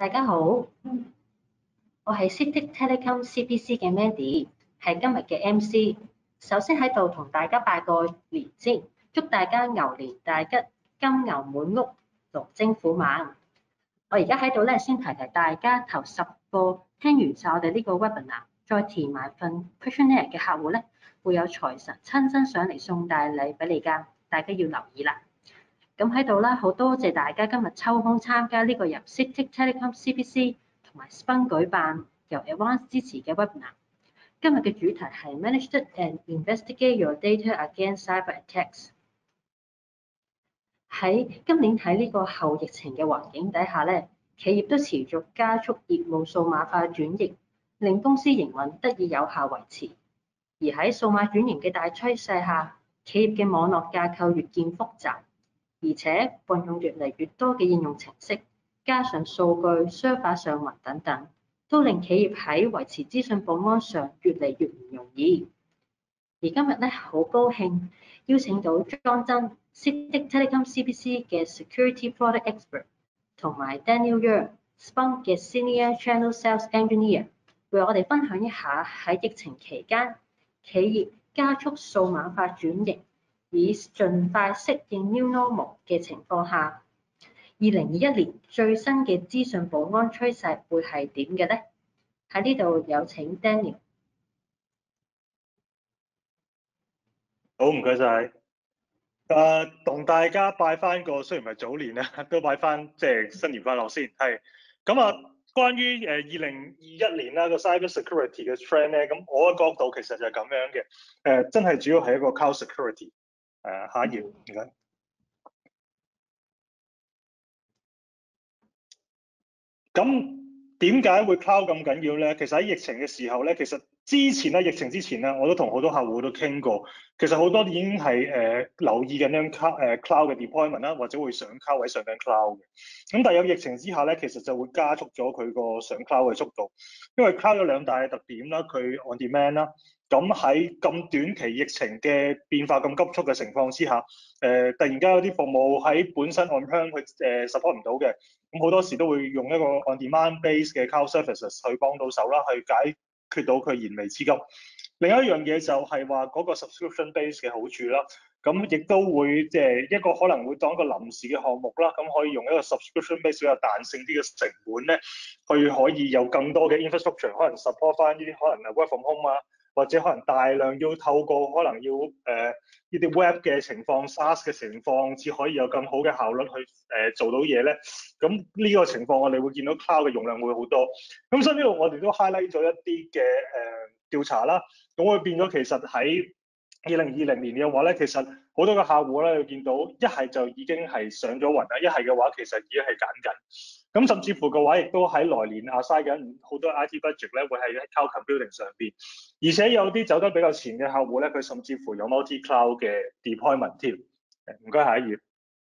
大家好，我係 City Telecom CPC 嘅 Mandy，係今日嘅 MC。首先喺度同大家拜個年先，祝大家牛年大吉，金牛滿屋，龍精虎猛。我而家喺度先提大家，頭10個聽完晒我哋呢個 webinar，再填埋份 questionnaire 嘅客戶會有財神親身上嚟送大禮俾你㗎，大家要留意啦。咁喺度好多謝大家今日抽空參加呢個由 City Telecom CPC 同埋 Spun 舉辦、由 Advance 支持嘅 webinar。今日嘅主題係 Manage and Investigate Your Data Against Cyber Attacks。喺今年喺呢個後疫情嘅環境底下企業都持續加速業務數碼化轉型，令公司營運得以有效維持。而喺數碼轉型嘅大趨勢下，企業嘅網絡架構越見複雜。而且運用越嚟越多嘅應用程式，加上數據、server 上雲等等，都令企業喺維持資訊保安上越嚟越唔容易。而今日好高興邀請到莊真 City Telecom CPC 嘅 Security Product Expert， 同埋 Daniel Spun 嘅 Senior Channel Sales Engineer， 為我哋分享一下喺疫情期間企業加速數碼化轉型，以盡快適應 New Normal 嘅情況下，2021年最新嘅資訊保安趨勢會係點嘅呢？喺呢度有請 Daniel。 好，唔該晒。同大家拜翻個，雖然唔係早年啦，都拜翻新年快樂先。係咁啊，關於2021年啦個 cyber security 嘅 trend 咧，咁我嘅角度其實就係咁樣嘅。真係主要係一個 cloud security。下一頁，唔該。咁點解會 cloud 咁緊要咧？其實喺疫情嘅時候咧，其實疫情之前咧，我都同好多客戶都傾過。其實好多已經係留意緊樣 cloud 嘅 deployment 啦，或者會上 cloud 或者上緊 cloud 嘅。咁但係有疫情之下咧，其實就會加速咗佢個上 cloud 嘅速度。因為 cloud 有兩大嘅特點啦，佢 on demand 啦。咁喺咁短期疫情嘅變化咁急速嘅情況之下，突然間有啲服務喺本身 on-prem 去support 唔到嘅，咁好多時都會用一個 on-demand base 嘅 cloud services 去幫到手啦，去解決到佢燃眉之急。另一樣嘢就係話嗰個 subscription base 嘅好處啦，咁亦都會一個可能會當一個臨時嘅項目啦，咁可以用一個 subscription base 比較彈性啲嘅成本咧，去可以有更多嘅 infrastructure 可能 support 翻呢啲可能 work from home 啊，或者可能大量要透過可能要呢啲 web 嘅情況 SaaS 嘅情況，至可以有更好嘅效率去做到嘢咧。咁呢個情況我哋會見到 cloud 嘅容量會好多。咁所以呢度我哋都 highlight 咗一啲嘅調查啦。咁會變咗其實喺2020年嘅話咧，其實好多嘅客戶咧，你見到一係就已經係上咗雲啦，一係嘅話其實已經係揀緊。咁甚至乎嘅話，亦都喺來年嘥緊好多 IT budget 咧，會喺 cloud computing 上邊。而且有啲走得比較前嘅客戶咧，佢甚至乎有 multi cloud 嘅 deployment 添。唔該，下一頁。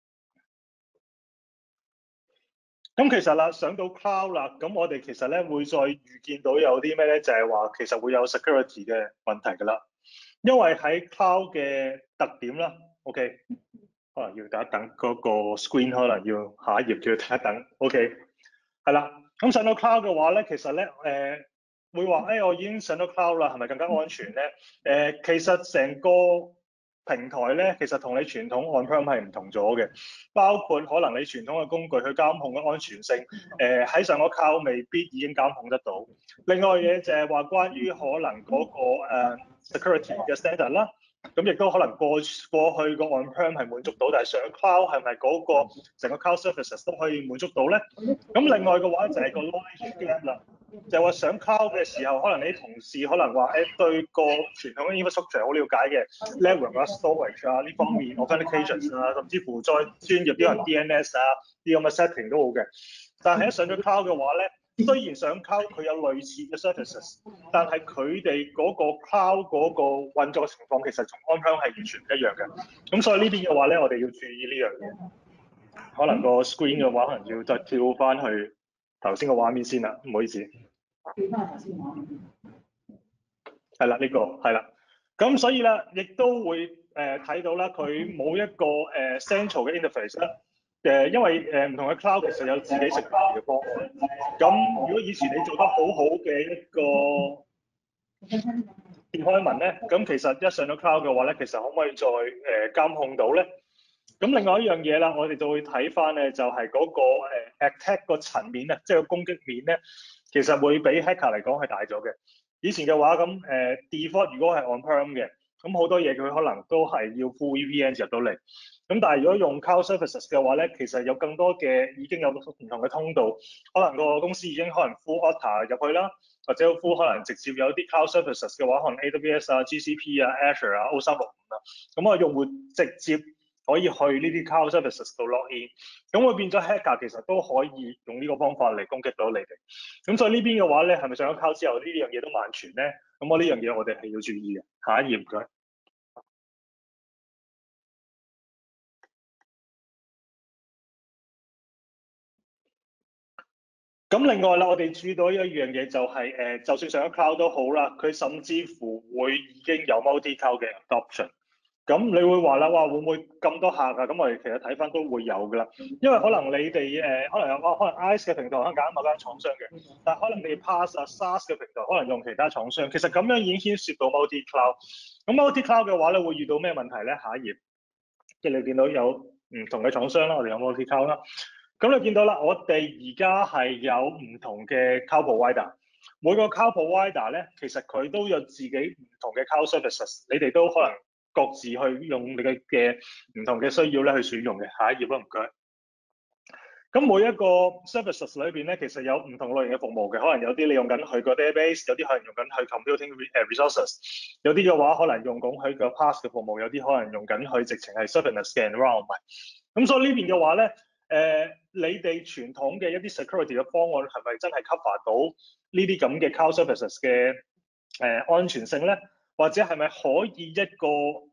咁其實啦，上到 cloud 啦，咁我哋其實咧會再預見到有啲咩咧，就係話其實會有 security 嘅問題㗎啦。因為喺 cloud 嘅特點啦 ，OK， 可能要等一等嗰個 screen， 可能要下一頁叫等一等 ，OK， 係啦。咁上到 cloud 嘅話咧，其實咧會話我已經上到 cloud 啦，係咪更加安全咧？其實成個平台咧，其實同你傳統 on-prem 係唔同咗嘅，包括可能你傳統嘅工具去監控嘅安全性，喺上個 cloud 未必已經監控得到。另外嘢就係話關於可能嗰個security 嘅 standard 啦，咁亦都可能過去個 on-prem 係滿足到，但係上 cloud 係咪嗰個成個 cloud services 都可以滿足到咧？咁另外嘅話就係個 knowledge gap 啦。就係話上 cloud 嘅時候，可能你啲同事可能話對個傳統嘅 infrastructure 好了解嘅 network 啊、storage 啊呢方面 authentications 啊，甚至乎再專業啲人 DNS 啊啲咁嘅 setting 都好嘅。但係一上咗 cloud 嘅話咧，雖然上 cloud 佢有類似嘅 services， 但係佢哋嗰個 cloud 嗰個運作嘅情況其實同 on-prem 係完全唔一樣嘅。咁所以呢邊嘅話咧，我哋要注意呢樣嘢。可能個 screen 嘅話，可能要再跳翻去頭先個畫面先啦，唔好意思。跳翻頭先畫面。係啦，呢個係啦。咁所以咧，亦都會睇到啦，佢冇一個central 嘅 interface 啦。 因為唔同嘅 cloud 其實有自己 security 嘅方案。咁如果以前你做得好好嘅一個 deployment 咧，咁其實一上到 cloud 嘅話咧，其實可唔可以再監控到咧？咁另外一樣嘢啦，我哋就會睇翻咧，就係嗰個attack 個層面啊，即係個攻擊面咧，其實會比 hacker 嚟講係大咗嘅。以前嘅話咁default 如果係 on-prem 嘅，咁好多嘢佢可能都係要 full VPN 入到嚟。咁但係如果用 cloud services 嘅話咧，其實有更多嘅已經有唔同嘅通道，可能個公司已經可能 full Okta 入去啦，或者 full 可能直接有啲 cloud services 嘅話，可能 AWS 啊、GCP 啊、Azure 啊、O365啊，咁啊用戶直接可以去呢啲 cloud services 度 log in，咁會變咗 hacker 其實都可以用呢個方法嚟攻擊到你哋。咁所以呢邊嘅話咧，係咪上咗 cloud 之後呢樣嘢都萬全咧？咁我呢樣嘢我哋係要注意嘅。下一頁唔該。咁另外啦，我哋注意到一樣嘢就係就算上咗 cloud 都好啦，佢甚至乎會已經有 multi-cloud 嘅 adoption。咁你會話啦，哇會唔會咁多客啊？咁我哋其實睇翻都會有㗎啦，因為可能你哋可能有可能 IaaS 嘅平台可能揀某間廠商嘅，但係可能你 PaaS 啊 SaaS 嘅平台可能用其他廠商，其實咁樣已經牽涉到 multi-cloud。咁 multi-cloud 嘅話咧，會遇到咩問題咧？下一頁，即係你見到有唔同嘅廠商啦，我哋有 multi-cloud 啦。咁你見到啦，我哋而家係有唔同嘅 cloud provider，每個 cloud provider 咧，其實佢都有自己唔同嘅 cloud services，你哋都可能各自去用你嘅唔同嘅需要咧去選用嘅。下一頁啦，唔該。咁每一個 services 裏邊咧，其實有唔同類型嘅服務嘅，可能有啲你用緊佢個 database，有啲可能用緊佢 computing resources，有啲嘅話可能用緊佢個 PaaS 嘅服務，有啲可能用緊佢直情係 surveillance 嘅 environment。咁所以呢邊嘅話咧，你哋傳統嘅一啲 security 嘅方案係咪真係 cover 到呢啲咁嘅 cloud services 嘅安全性咧？或者係咪可以一個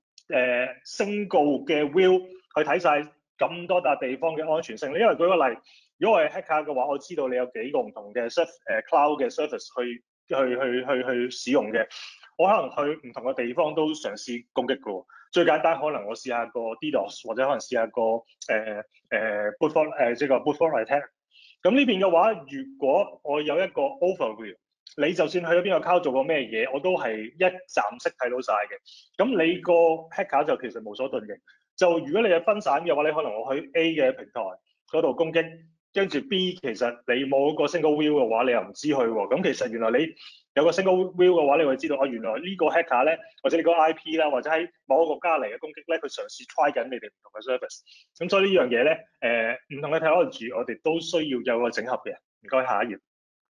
single 嘅 view 去睇晒咁多笪地方嘅安全性咧？因為舉個例，如果我係 hacker 嘅話，我知道你有幾個唔同嘅 cloud 嘅 service 去使用嘅，我可能去唔同嘅地方都嘗試攻擊嘅喎。最簡單可能我試下個 DDoS 或者可能試下個brute force 即係個 brute force attack。咁呢邊嘅話，如果我有一個 overview，你就算去咗邊個 cloud 做過咩嘢，我都係一站式睇到晒嘅。咁你個 hacker 就其實無所遁形。就如果你係分散嘅話，你可能我去 A 嘅平台嗰度攻擊，跟住 B 其實你冇嗰個 single view 嘅話，你又唔知佢喎。咁其實原來你有個 single view 嘅話，你會知道原來呢個 hacker 咧，或者你個 IP 啦，或者喺某一個國家嚟嘅攻擊咧，佢嘗試 try 緊你哋唔同嘅 service。咁所以呢樣嘢咧，唔同嘅 technology 我哋都需要有個整合嘅。唔該，下一頁。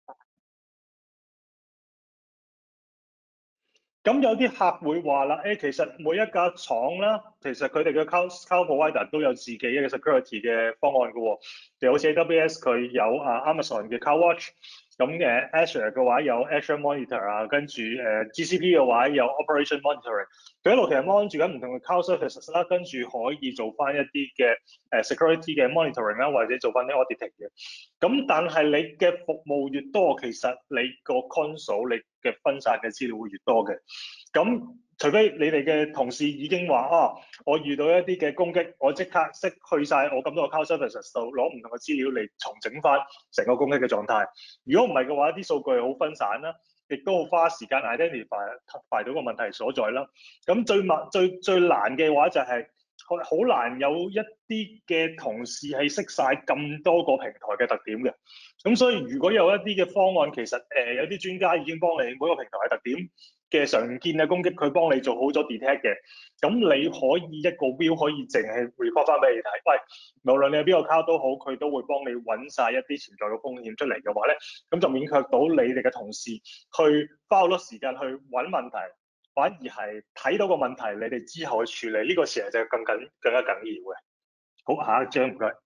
咁有啲客會話啦，其實每一家廠啦，其實佢哋嘅 cloud provider 都有自己嘅 security 嘅方案嘅喎，就好似 AWS 佢有Amazon 嘅 CloudWatch，咁Azure 嘅話有 Azure Monitor 啊，跟住GCP 嘅話有 Operation Monitoring，佢一路其實 mon 住緊唔同嘅 cloud services 啦，跟住可以做翻一啲嘅security 嘅 monitoring 啦，或者做翻啲 auditing 嘅。咁但係你嘅服務越多，其實你個 console 你嘅分散嘅資料會越多嘅。咁除非你哋嘅同事已經話我遇到一啲嘅攻擊，我即刻識去晒我咁多個 cloud services 度攞唔同嘅資料嚟重整翻成個攻擊嘅狀態。如果唔係嘅話，啲數據好分散啦，亦都好花時間 identify 到個問題所在啦。咁最難嘅話就係好難有一啲嘅同事係識晒咁多個平台嘅特點嘅。咁所以如果有一啲嘅方案，其實有啲專家已經幫你每個平台嘅特點嘅常見嘅攻擊，佢幫你做好咗 detect 嘅，咁你可以一個 view 可以淨係 report 翻俾你睇。喂，無論你係邊個 cloud 都好，佢都會幫你揾晒一啲潛在嘅風險出嚟嘅話咧，咁就免卻到你哋嘅同事去花好多時間去揾問題，反而係睇到個問題，你哋之後去處理呢個時候就更加緊要嘅。好，下一張唔該。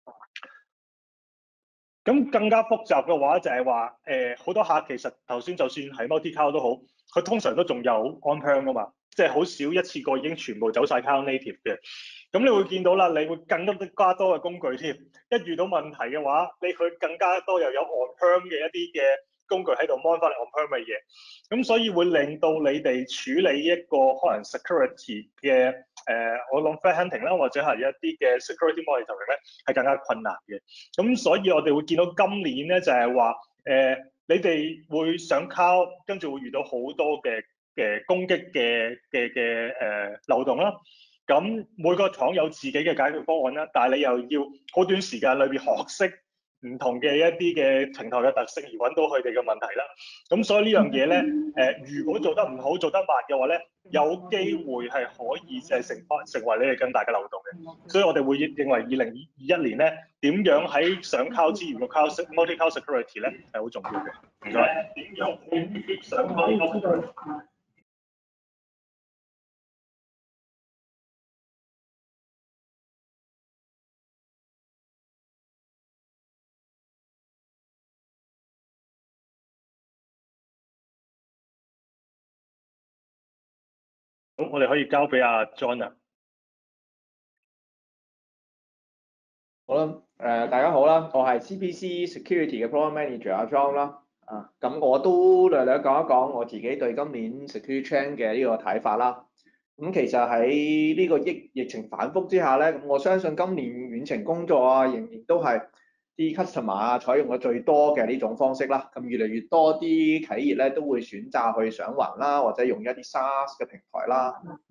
咁更加複雜嘅話就係話，好多客其實頭先就算係 multi-cloud 都好，佢通常都仲有 on-prem 噶嘛，即係好少一次過已經全部走晒 cloud native 嘅。咁你會見到啦，你會更加多嘅工具添。一遇到問題嘅話，你佢更加多又有 on-prem 嘅一啲嘅工具喺度 mon 翻嚟 on-prem 嘅嘢。咁所以會令到你哋處理一個可能 security 嘅我諗 threat hunting 啦，或者係一啲嘅 security monitoring 咧，係更加困難嘅。咁所以我哋會見到今年咧就係話你哋會上 cloud，跟住會遇到好多嘅攻擊嘅漏洞啦。咁每個廠有自己嘅解決方案啦，但係你又要好短時間裏邊學識唔同嘅一啲嘅平台嘅特性，而揾到佢哋嘅問題啦。咁所以呢樣嘢咧，如果做得唔好、做得慢嘅話咧，有機會係可以就係成為你哋更大嘅漏洞嘅。所以我哋會認為2021年咧，點樣喺上 cloud 之餘個 multi-cloud security 咧係好重要嘅。唔該。點樣喺上 cloud？咁我哋可以交俾阿 John 啊。 好啦，大家好啦，我係 CPC Security 嘅 Program Manager 阿 John 啦。咁我都略略講一講我自己對今年 Security Trend 嘅呢個睇法啦。咁其實喺呢個疫情反覆之下咧，咁我相信今年遠程工作啊，仍然都係啲 customer 啊採用嘅最多嘅呢種方式啦。咁越嚟越多啲企業咧都會選擇去上雲啦，或者用一啲 SaaS 嘅平台啦。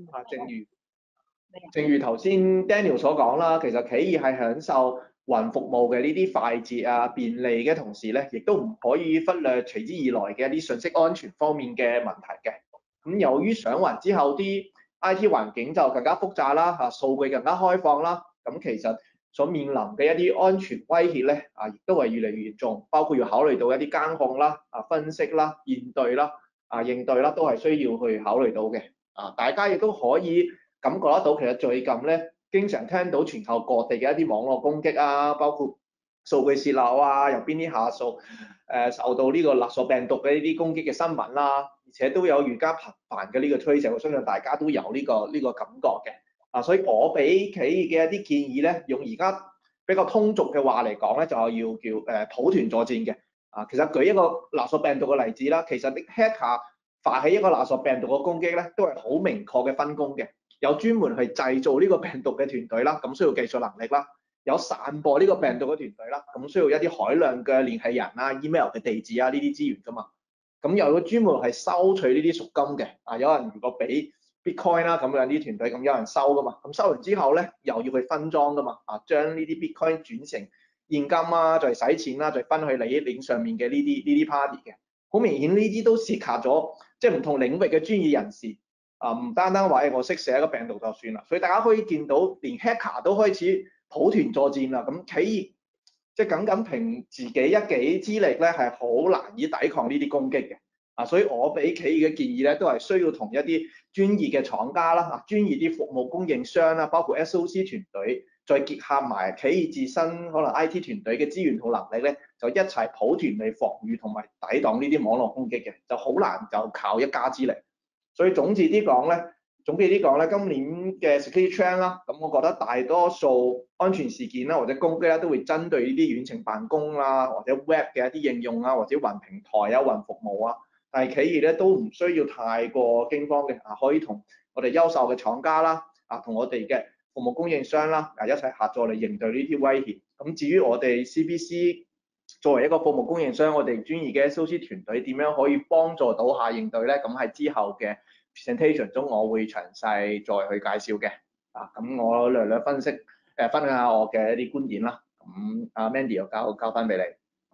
正如頭先 Daniel 所講啦，其實企業係享受雲服務嘅呢啲快捷啊、便利嘅同時咧，亦都唔可以忽略隨之而來嘅一啲信息安全方面嘅問題嘅。咁由於上雲之後啲 IT 環境就更加複雜啦，數據更加開放啦，咁其實所面臨嘅一啲安全威脅咧，亦都係越嚟越嚴重，包括要考慮到一啲監控啦、分析啦、應對啦、都係需要去考慮到嘅。大家亦都可以感覺得到，其實最近咧，經常聽到全球各地嘅一啲網絡攻擊啊，包括數據洩漏啊，有邊啲下屬受到呢個勒索病毒嘅呢啲攻擊嘅新聞啦，而且都有愈加頻繁嘅呢個趨勢，我相信大家都有呢個感覺嘅。所以我俾企業嘅一啲建議咧，用而家比較通俗嘅話嚟講咧，就係要叫抱團作戰嘅。其實舉一個勒索病毒嘅例子啦，其實啲 hacker 發起一個勒索病毒嘅攻擊咧，都係好明確嘅分工嘅。有專門去製造呢個病毒嘅團隊啦，咁需要技術能力啦；有散播呢個病毒嘅團隊啦，咁需要一啲海量嘅聯繫人啊、email 嘅地址啊呢啲資源噶嘛。咁又有專門係收取呢啲贖金嘅，有人如果俾 Bitcoin 啦，咁樣啲團隊咁有人收噶嘛。咁收完之後咧，又要去分裝噶嘛，將呢啲 Bitcoin 轉成現金啊，再使錢啦，再分去利益鏈上面嘅呢啲 party 嘅。好明顯呢啲都涉及咗即係唔同領域嘅專業人士。唔單單話我識寫一個病毒就算啦，所以大家可以見到，連 hacker 都開始抱團作戰啦。咁企業即係僅憑自己一己之力咧，係好難以抵抗呢啲攻擊嘅。所以我俾企業嘅建議咧，都係需要同一啲專業嘅廠家啦、專業啲服務供應商啦，包括 SOC 團隊，再結合埋企業自身可能 IT 團隊嘅資源同能力咧，就一齊抱團嚟防禦同埋抵擋呢啲網絡攻擊嘅，就好難就靠一家之力。所以總結啲講咧，今年嘅 security trend 啦，咁我覺得大多數安全事件啦或者攻擊啦，都會針對呢啲遠程辦公啦，或者 web 嘅一啲應用啊，或者雲平台啊、雲服務啊。但係企業咧都唔需要太過驚慌嘅，可以同我哋優秀嘅廠家啦，同我哋嘅服務供應商啦，一齊合作嚟應對呢啲威脅。咁至於我哋 CPC 作為一個服務供應商，我哋專業嘅 SOC 團隊點樣可以幫助到下應對咧？咁喺之後嘅 presentation 中，我會詳細再去介紹嘅。咁我略略分享下我嘅一啲觀點啦。咁阿 Mandy 又交翻俾你。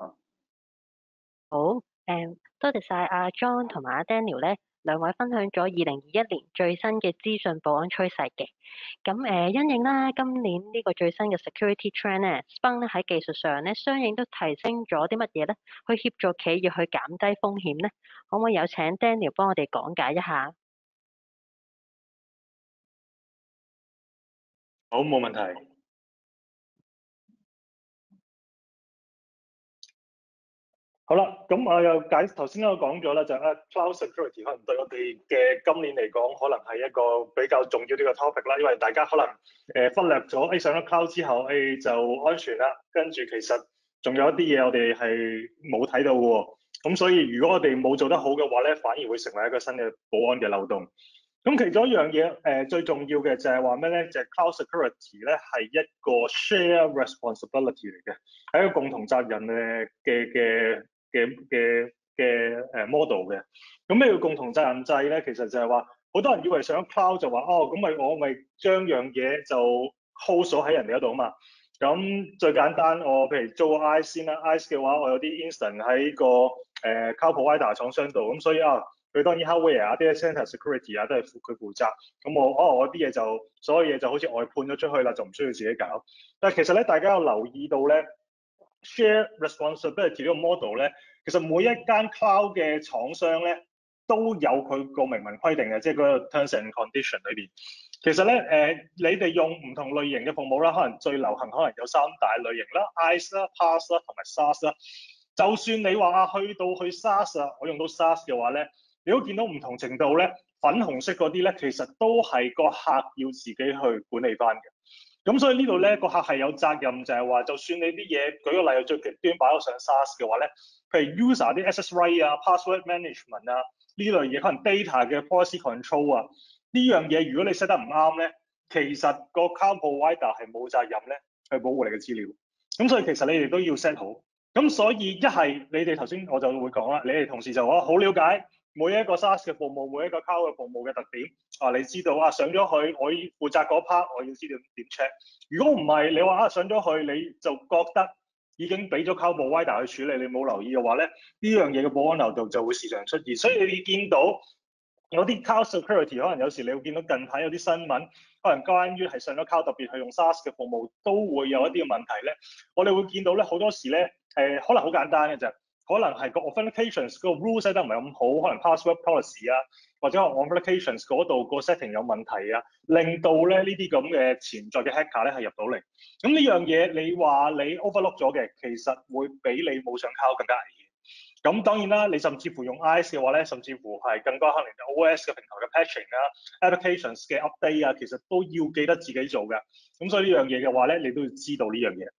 好，多謝晒阿 John 同埋阿 Daniel 咧，兩位分享咗2021年最新嘅資訊保安趨勢嘅。咁因應啦，今年呢個最新嘅 security trend 咧，Splunk 咧喺技術上咧，相應都提升咗啲乜嘢咧，去協助企業去減低風險咧？可唔可以有請 Daniel 幫我哋講解一下？ 好，冇問題。好啦，咁我又頭先我講咗啦，就係 cloud security 可能對我哋嘅今年嚟講，可能係一個比較重要啲嘅 topic 啦，因為大家可能忽略咗，上咗 cloud 之後，就安全啦，跟住其實仲有一啲嘢我哋係冇睇到嘅喎，咁所以如果我哋冇做得好嘅話咧，反而會成為一個新嘅保安嘅漏洞。 咁其中一樣嘢最重要嘅就係話咩咧？就係 cloud security 咧係一個 share responsibility 嚟嘅，係一個共同責任嘅 model 嘅。咁咩叫共同責任制咧？其實就係話好多人以為上 cloud 就話哦，咁我咪將樣嘢就 hold 咗喺人哋嗰度啊嘛。咁最簡單，我譬如做 IaaS 先啦 ，IaaS 嘅話我有啲 instant 喺個cloud provider 廠商度，咁所以佢當然 hardware 啊、data center security 啊都係佢負責。咁我啲嘢就所有嘢就好似外判咗出去啦，就唔需要自己搞。但係其實咧，大家有留意到咧 ，share responsibility 呢個 model 咧，其實每一間 cloud 嘅廠商咧都有佢個明文規定嘅，即係嗰個 terms and condition 裏邊。其實咧你哋用唔同類型嘅服務啦，可能最流行可能有3大類型啦 ，IaaS 啦、PaaS 啦同埋 SaaS 啦。就算你話去到去 SaaS 啊，我用到 SaaS 嘅話咧。你都見到唔同程度咧，粉紅色嗰啲咧，其實都係個客要自己去管理翻嘅。咁所以呢度咧，個客係有責任，就係話，就算你啲嘢舉個例，最極端擺咗上 SaaS 嘅話咧，譬如 user 啲 access right 啊、password management 啊呢類嘢，可能 data 嘅 policy control 啊，呢樣嘢如果你 set 得唔啱咧，其實個 cloud provider 係冇責任咧去保護你嘅資料。咁所以其實你哋都要 set 好。咁所以一係你哋頭先我就會講啦，你哋同事就好了解。每一個 SaaS 嘅服務，每一個 cloud 嘅服務嘅特點，你知道上咗去，我要負責嗰 part，我要知道點 check。如果唔係，你話上咗去，你就覺得已經俾咗 cloud provider 去處理，你冇留意嘅話咧，呢樣嘢嘅保安漏洞就會時常出現。所以你見到有啲 cloud security，可能有時你會見到近排有啲新聞，可能關於係上咗 cloud 特別係用 SaaS 嘅服務，都會有一啲嘅問題咧。我哋會見到咧好多時咧，可能好簡單嘅啫。可能係個 authentications 個 rules set 得唔係咁好，可能 password policy 啊，或者 authentications 嗰度個 setting 有問題啊，令到咧呢啲咁嘅潛在嘅 hacker 咧係入到嚟。咁呢樣嘢你話你 overlook 咗嘅，其實會比你冇上 cloud 更加危險。咁當然啦，你甚至乎用 IaaS 嘅話咧，甚至乎係更加可能 OS 嘅平台嘅 patching 啊、applications 嘅 update 啊，其實都要記得自己做嘅。咁所以呢樣嘢嘅話咧，你都要知道呢樣嘢。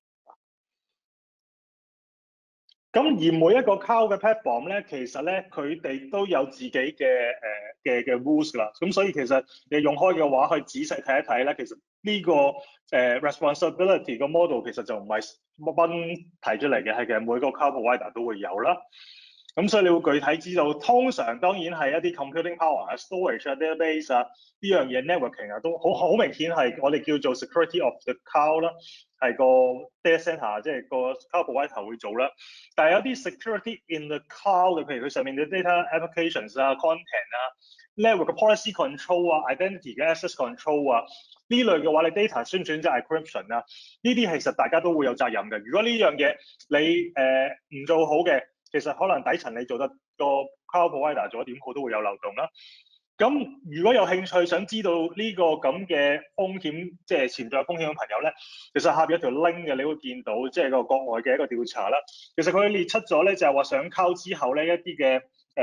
咁而每一個 cloud 嘅 platform 咧，其實咧佢哋都有自己嘅rules 啦。咁所以其實你用開嘅話，可以仔細睇一睇咧。其實呢個responsibility 個 model 其實就唔係溫提出嚟嘅，係其實每個 cloud provider 都會有啦。咁所以你會具體知道，通常當然係一啲 computing power 啊、storage 啊、database 啊呢樣嘢 networking 啊，都好明顯係我哋叫做 security of the cloud 啦，係個 data center 即係個 cloud provider 會做啦。但係有啲 security in the cloud 嘅，譬如佢上面嘅 data applications 啊、content 啊、network 嘅 policy control 啊、identity 嘅 access control 啊呢類嘅話，你 data 選唔選擇 encryption 啊？呢啲其實大家都會有責任嘅。如果呢樣嘢你唔做好嘅，其實可能底層你做得個 cloud provider 做得點好都會有漏洞啦。咁如果有興趣想知道呢個咁嘅風險，即係潛在風險嘅朋友咧，其實下邊有條 link 嘅，你會見到即係個國外嘅一個調查啦。其實佢列出咗咧就係話上 cloud 之後咧一啲嘅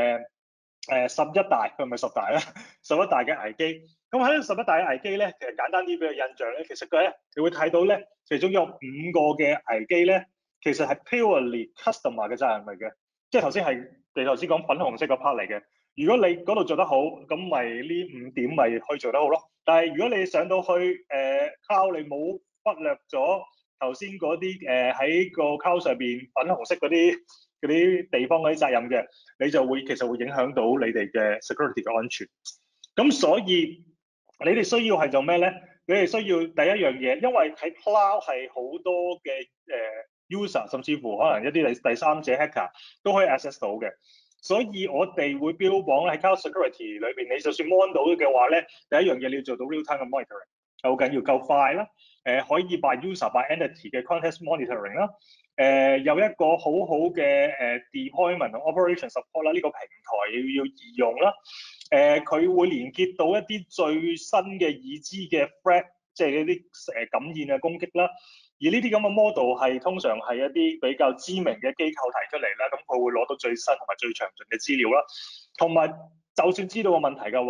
11大，佢唔係10大啦，11大嘅危機。咁喺11大嘅危機咧，其實簡單啲俾佢印象咧，其實佢咧你會睇到咧，其中有5個嘅危機咧，其實係 purely customer 嘅責任嚟嘅，即係頭先係你頭先講粉紅色個 part 嚟嘅。如果你嗰度做得好，咁咪呢5點咪可以做得好咯。但係如果你上到去cloud，你冇忽略咗頭先嗰啲喺個 cloud 上邊粉紅色嗰啲地方嗰啲責任嘅，你就會其實會影響到你哋嘅 security 嘅安全。咁所以你哋需要係做咩咧？你哋需要第一樣嘢，因為喺 cloud 係好多嘅user， 甚至乎可能一啲第三者 hacker 都可以 access 到嘅。所以我哋會標榜喺 cloud security 裏邊，你就算 mon 到嘅話咧，第一樣嘢你要做到 real time 嘅 monitoring， 好緊要夠快啦。可以 by user by entity 嘅 context monitoring 啦。有一個好好嘅deployment 同 operation support 啦，呢個平台要易用啦。佢會連結到一啲最新嘅已知嘅 threat， 即係一啲感染嘅攻擊啦。而呢啲咁嘅 model 係通常係一啲比較知名嘅機構提出嚟啦，咁佢會攞到最新同埋最詳盡嘅資料啦。同埋就算知道個問題嘅話，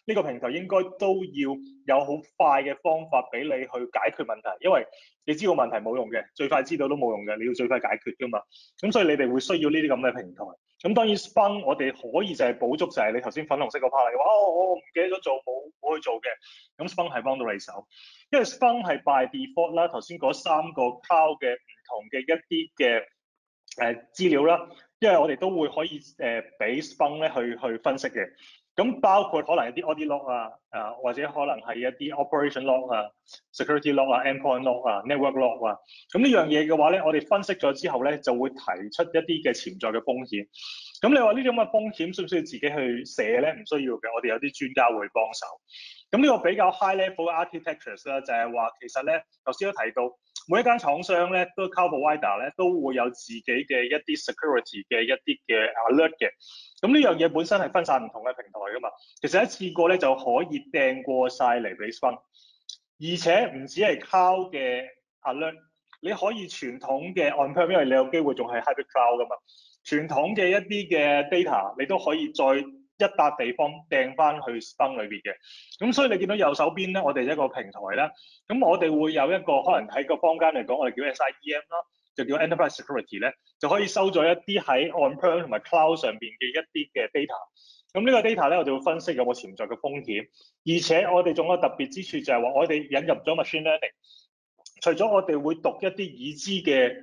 呢個平台應該都要有好快嘅方法俾你去解決問題，因為你知道問題冇用嘅，最快知道都冇用嘅，你要最快解決㗎嘛。咁所以你哋會需要呢啲咁嘅平台。咁當然 Splunk 我哋可以就係補足，就係你頭先粉紅色嗰 part 嚟嘅話，我唔記得咗做，冇去做嘅。咁 Splunk 係幫到你手，因為 Splunk 係 by default 啦，頭先嗰3個 cloud 嘅唔同嘅一啲嘅資料啦，因為我哋都會可以俾 Splunk 咧去分析嘅。咁包括可能一啲 audit log 啊，或者可能係一啲 operation log 啊、security log 啊、endpoint log 啊、network log 啊。咁呢樣嘢嘅話咧，我哋分析咗之後咧，就會提出一啲嘅潛在嘅風險。咁你話呢啲咁嘅風險需唔需要自己去寫咧？唔需要嘅，我哋有啲專家會幫手。咁呢個比較 high level 嘅 architectures 啦，就係話其實咧，頭先都提到每一間廠商咧，都 cloud provider 咧都會有自己嘅一啲 security 嘅一啲嘅 alert 嘅。咁呢樣嘢本身係分散唔同嘅平台噶嘛，其實一次過咧就可以掟過晒嚟俾 Splunk，而且唔止係 cloud 嘅 alert， 你可以傳統嘅 on-prem， 因為你有機會仲係 hybrid cloud 噶嘛，傳統嘅一啲嘅 data 你都可以再一笪地方掟翻去 Splunk 裏邊嘅。咁所以你見到右手邊咧，我哋一個平台啦，咁我哋會有一個可能喺個坊間嚟講，我哋叫 SIEM 啦。就叫 Enterprise Security 咧，就可以收咗一啲喺 on-prem 同埋 cloud 上邊嘅一啲嘅 data。咁呢個 data 咧，我就會分析有冇潛在嘅風險。而且我哋仲有特別之處就係話，我哋引入咗 machine learning。除咗我哋會讀一啲已知嘅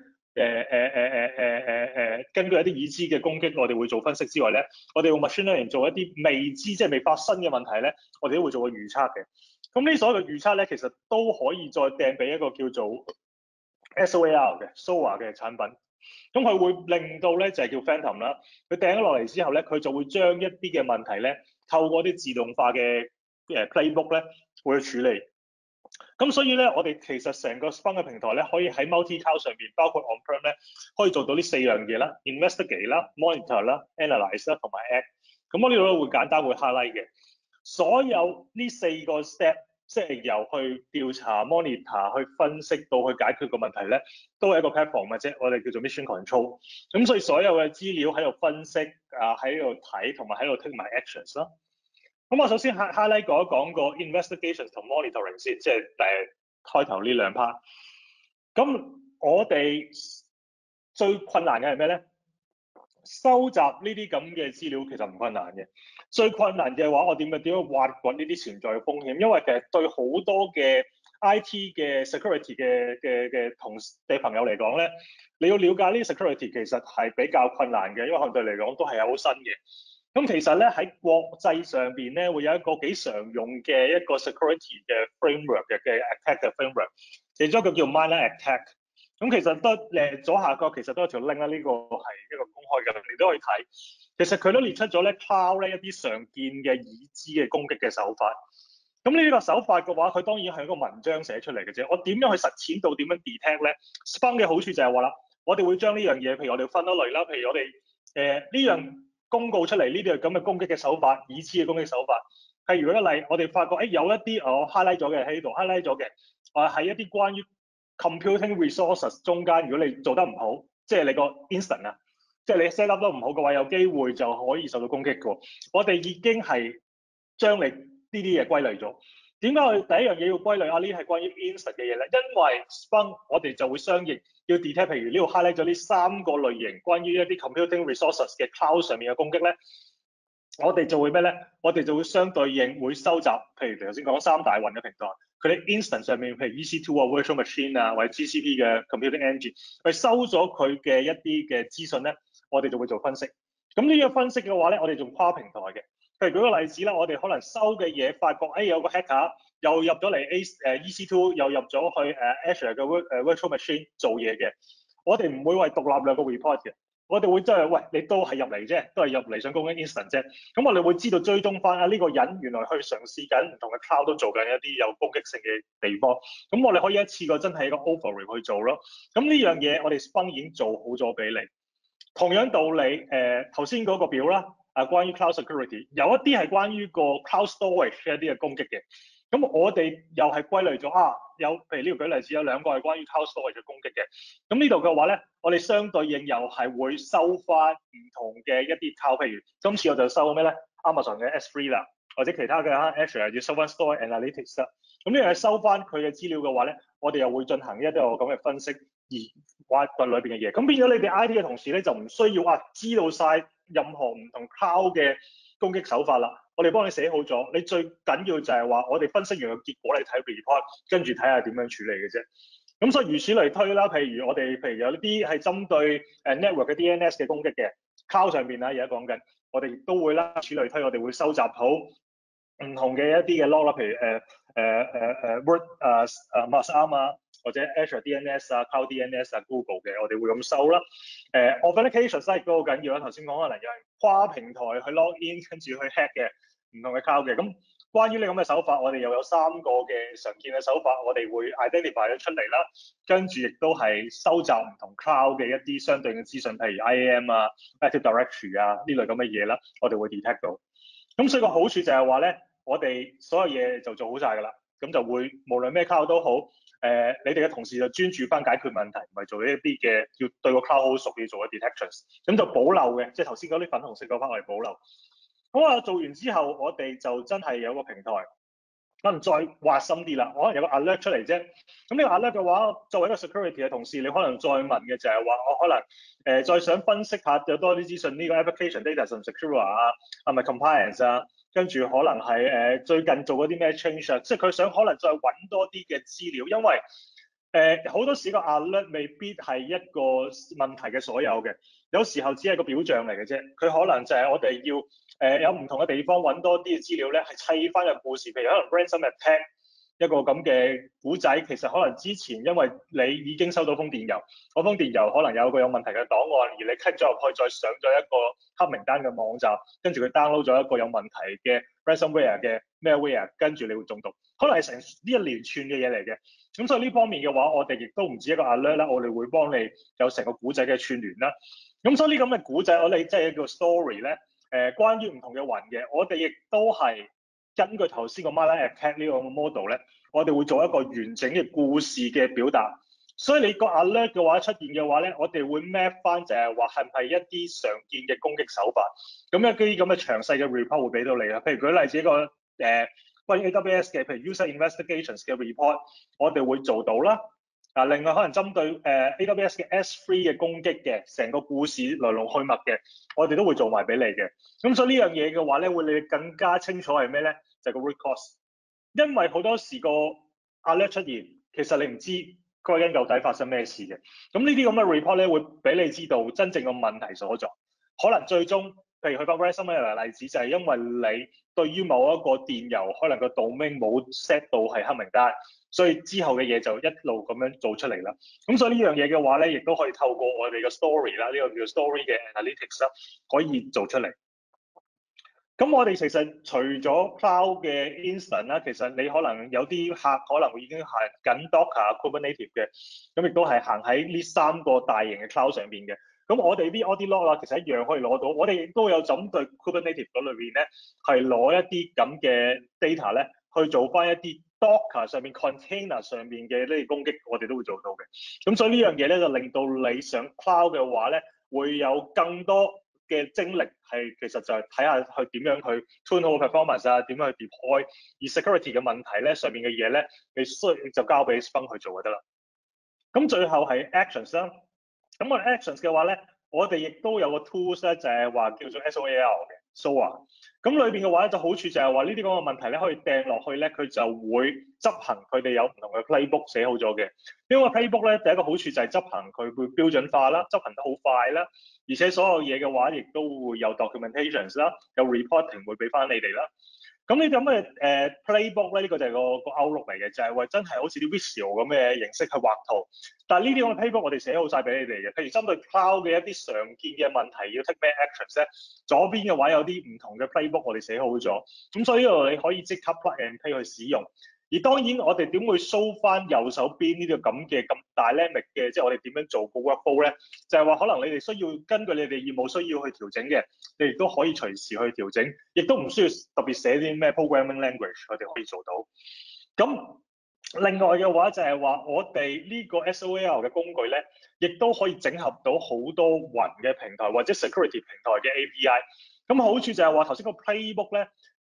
根據一啲已知嘅攻擊，我哋會做分析之外咧，我哋用 machine learning 做一啲未知即係未發生嘅問題咧，我哋都會做個預測嘅。咁呢所有嘅預測咧，其實都可以再掟俾一個叫做SOAR 嘅 SOAR 嘅產品，咁佢會令到咧就係叫 Phantom 啦，佢掟咗落嚟之後咧，佢就會將一啲嘅問題咧透過啲自動化嘅playbook 咧會去處理。咁所以咧，我哋其實成個 Splunk 嘅平台咧，可以喺 multi-cloud 上邊，包括 on-prem 咧，可以做到呢4樣嘢啦 ：investigate 啦、monitor 啦、analyze 啦同埋 act。咁我呢度咧會簡單會 highlight 嘅，所有呢4個 step。即係由去調查、monitor、去分析到去解決個問題咧，都係一個 platform 嘅啫。我哋叫做 mission control。咁所以所有嘅資料喺度分析喺度睇同埋喺度 take 埋 actions 啦。咁我首先 highlight 講一講個 investigations 同 monitoring 先，即係開頭呢2 part。咁我哋最困難嘅係咩咧？收集呢啲咁嘅資料其實唔困難嘅，最困難嘅話，我點樣挖掘呢啲潛在嘅風險？因為其實對好多嘅 IT 嘅 security 嘅朋友嚟講咧，你要了解呢啲 security 其實係比較困難嘅，因為可能對嚟講都係好新嘅。咁其實咧喺國際上邊咧會有一個幾常用嘅一個 security 嘅 framework 嘅 attack 嘅 framework， 其中一個叫 minor attack。咁其實都左下角其實都有條 link 啦，呢個係一個公開嘅，你都可以睇。其實佢都列出咗咧 cloud 咧一啲常見嘅已知嘅攻擊嘅手法。咁呢個手法嘅話，佢當然係一個文章寫出嚟嘅啫。我點樣去實踐到點樣 detect 咧 ？Splunk 嘅好處就係話啦，我哋會將呢樣嘢，譬如我哋分多類啦，譬如我哋呢樣公告出嚟呢啲咁嘅攻擊嘅手法，已知嘅攻擊手法。譬如舉個例，我哋發覺有一啲我 highlight 咗嘅喺呢度 highlight 咗嘅，係一啲關於 computing resources 中間，如果你做得唔好，即係你個 instant 啊，即係你 set up 得唔好嘅話，有機會就可以受到攻擊嘅。我哋已經係將你呢啲嘢歸類咗。點解我哋第一樣嘢要歸類呢係關於 instant 嘅嘢咧？因為 Splunk 我哋就會相應要 detect， 譬如呢度 highlight 咗呢3個類型關於一啲 computing resources 嘅 cloud 上面嘅攻擊咧，我哋就會咩咧？我哋就會相對應會收集，譬如頭先講3大雲嘅平台。佢哋 instance 上面，譬如 EC2 啊、Virtual Machine 啊，或者 GCP 嘅 Computing Engine， 佢收咗佢嘅一啲嘅資訊咧，我哋就會做分析。咁呢個分析嘅話咧，我哋仲跨平台嘅。譬如舉個例子啦，我哋可能收嘅嘢，發覺有個 hacker 又入咗嚟 EC2， 又入咗去Azure 嘅 Virtual Machine 做嘢嘅，我哋唔會為獨立兩個 report 嘅。我哋會真係喂，你都係入嚟啫，都係入嚟想攻擊 instant 啫。咁我哋會知道追蹤翻呢個人原來去嘗試緊唔同嘅 cloud 都做緊一啲有攻擊性嘅地方。咁我哋可以一次過真係一個 overview 去做咯。咁呢樣嘢我哋 Splunk 已經做好咗俾你。同樣道理，頭先嗰個表啦，關於 cloud security， 有一啲係關於個 cloud storage 嘅一啲嘅攻擊嘅。咁我哋又係歸類咗有譬如呢個舉例子有2個係關於 cloud storage 嘅攻擊嘅。咁呢度嘅話咧，我哋相對應又係會收翻唔同嘅一啲 cloud，譬如今次我就收咩咧 ？Amazon 嘅 S3 啦， 或者其他嘅 Azure 要收翻 Store Analytics 啦。咁呢樣嘢收翻佢嘅資料嘅話咧，我哋又會進行一個咁嘅分析而挖掘裏邊嘅嘢。咁變咗你哋 IT 嘅同事咧就唔需要知道晒任何唔同 cloud 嘅攻擊手法啦。我哋幫你寫好咗，你最緊要就係話我哋分析完個結果嚟睇 report， 跟住睇下點樣處理嘅啫。咁所以如此類推啦，譬如有啲係針對network 嘅 DNS 嘅攻擊嘅 cloud 上邊啦，而家講緊，我哋亦都會啦，如此類推，我哋會收集好唔同嘅一啲嘅 log 啦，譬如Word Massam 啊，或者 Azure DNS 啊、Cloud DNS 啊、Google 嘅，我哋會咁收啦。Authentication 亦都好緊要啦。頭先講可能有人跨平台去 log in 跟住去 hack 嘅唔同嘅 cloud 嘅。咁關於呢咁嘅手法，我哋又有3個嘅常見嘅手法，我哋會 identify 咗出嚟啦。跟住亦都係收集唔同 cloud 嘅一啲相對嘅資訊，譬如 IAM 啊、Active Directory 啊呢類咁嘅嘢啦，我哋會 detect 到。咁所以個好處就係話咧，我哋所有嘢就做好晒㗎啦，咁就會無論咩 cloud 都好，你哋嘅同事就專注翻解決問題，唔係做一啲嘅要對個 cloud 好熟要做嘅 detections， 咁就保留嘅，即係頭先嗰啲粉紅色嗰 part 我哋保留。好啊，做完之後，我哋就真係有個平台，可能再挖深啲啦，可能有個 alert 出嚟啫。咁呢個 alert 嘅話，作為一個 security 嘅同事，你可能再問嘅就係話，我可能再想分析下有多啲資訊，呢個 application data 係咪 secure 啊，係咪 compliance 啊，跟住可能係最近做嗰啲咩 change 啊，即係佢想可能再揾多啲嘅資料，因為好多時個 alert 未必係一個問題嘅所有嘅，有時候只係個表象嚟嘅啫。佢可能就係我哋要有唔同嘅地方揾多啲嘅資料咧，係砌翻個故事。譬如可能 ransom attack 一個咁嘅古仔，其實可能之前因為你已經收到封電郵，嗰封電郵可能有個有問題嘅檔案，而你 click 咗入去，再上咗一個黑名單嘅網站，跟住佢 download 咗一個有問題嘅 ransomware 嘅 malware， 跟住你會中毒，可能係成呢一連串嘅嘢嚟嘅。咁所以呢方面嘅話，我哋亦都唔止一個 alert 啦，我哋會幫你有成個古仔嘅串聯啦。咁所以呢咁嘅古仔，我哋即係一個 story 咧。關於唔同嘅雲嘅，我哋亦都係根據頭先個 Mala Attack 呢個 model 咧，我哋會做一個完整嘅故事嘅表達。所以你個 alert 嘅話出現嘅話咧，我哋會 map 翻就係話係唔係一啲常見嘅攻擊手法。咁一啲咁嘅詳細嘅 report 會俾到你啦。譬如舉例子一個關於 AWS 嘅，譬如 user investigations 嘅 report，我哋會做到啦。另外可能針對AWS 嘅 S3 嘅攻擊嘅成個故事來龍去脈嘅，我哋都會做埋俾你嘅。咁所以呢樣嘢嘅話咧，會你更加清楚係咩咧？就係個 root cause。因為好多時個 alert 出現，其實你唔知歸根究底發生咩事嘅。咁呢啲咁嘅 report 咧，會俾你知道真正個問題所在。可能最終，譬如去翻 ransomware 嘅例子，就係因為你對於某一個電郵可能個 domain 冇 set 到係黑名單。所以之後嘅嘢就一路咁樣做出嚟啦。咁所以呢樣嘢嘅話咧，亦都可以透過我哋嘅 story 啦，呢個叫 story 嘅 analytics 啦，可以做出嚟。咁我哋其實除咗 cloud 嘅 instance 啦，其實你可能有啲客可能已經行緊 Docker Kubernetes 嘅，咁亦都係行喺呢3個大型嘅 cloud 上邊嘅。咁我哋啲 audit log 啦，其實一樣可以攞到。我哋亦都有針對 Kubernetes 嗰裏邊咧，係攞一啲咁嘅 data 咧，去做翻一啲 Docker 上面 container 上面嘅呢啲攻擊，我哋都會做到嘅。咁所以呢樣嘢咧，就令到你上 cloud 嘅話咧，會有更多嘅精力係其實就係睇下去點樣去 tune 好 performance 啊，點樣去 deploy。而 security 嘅問題咧，上面嘅嘢咧，你需要就交俾 Splunk 去做就得啦。咁最後係 actions 啦。咁我 actions 嘅話咧，我哋亦都有個 tools 咧，就係話叫做 SOAL 嘅 SOA。咁裏邊嘅話咧，就好處就係話呢啲咁嘅問題咧，可以掟落去咧，佢就會執行佢哋有唔同嘅 playbook 寫好咗嘅。因為 playbook 咧，第一個好處就係執行佢會標準化啦，執行得好快啦，而且所有嘢嘅話亦都會有 documentations 啦，有 reporting 會俾翻你哋啦。咁呢啲咁嘅playbook 咧，呢個就係個 outlook 嚟嘅，就係話真係好似啲 visual 咁嘅形式去畫圖。但係呢啲咁嘅 playbook 我哋寫好晒俾你哋嘅。譬如針對 cloud 嘅一啲常見嘅問題要 take 咩 actions 咧，左邊嘅話有啲唔同嘅 playbook 我哋寫好咗。咁所以呢度你可以即刻 plug and play 去使用。而當然我哋點會 show 翻右手邊呢個咁嘅咁 dynamic 嘅，即係我哋點樣做個 workflow 咧？就係話可能你哋需要根據你哋業務需要去調整嘅，你亦都可以隨時去調整，亦都唔需要特別寫啲咩 programming language，我哋可以做到。咁另外嘅話就係話我哋呢個 SOAL 嘅工具咧，亦都可以整合到好多雲嘅平台或者 security 平台嘅 API。咁好處就係話頭先個 playbook 咧。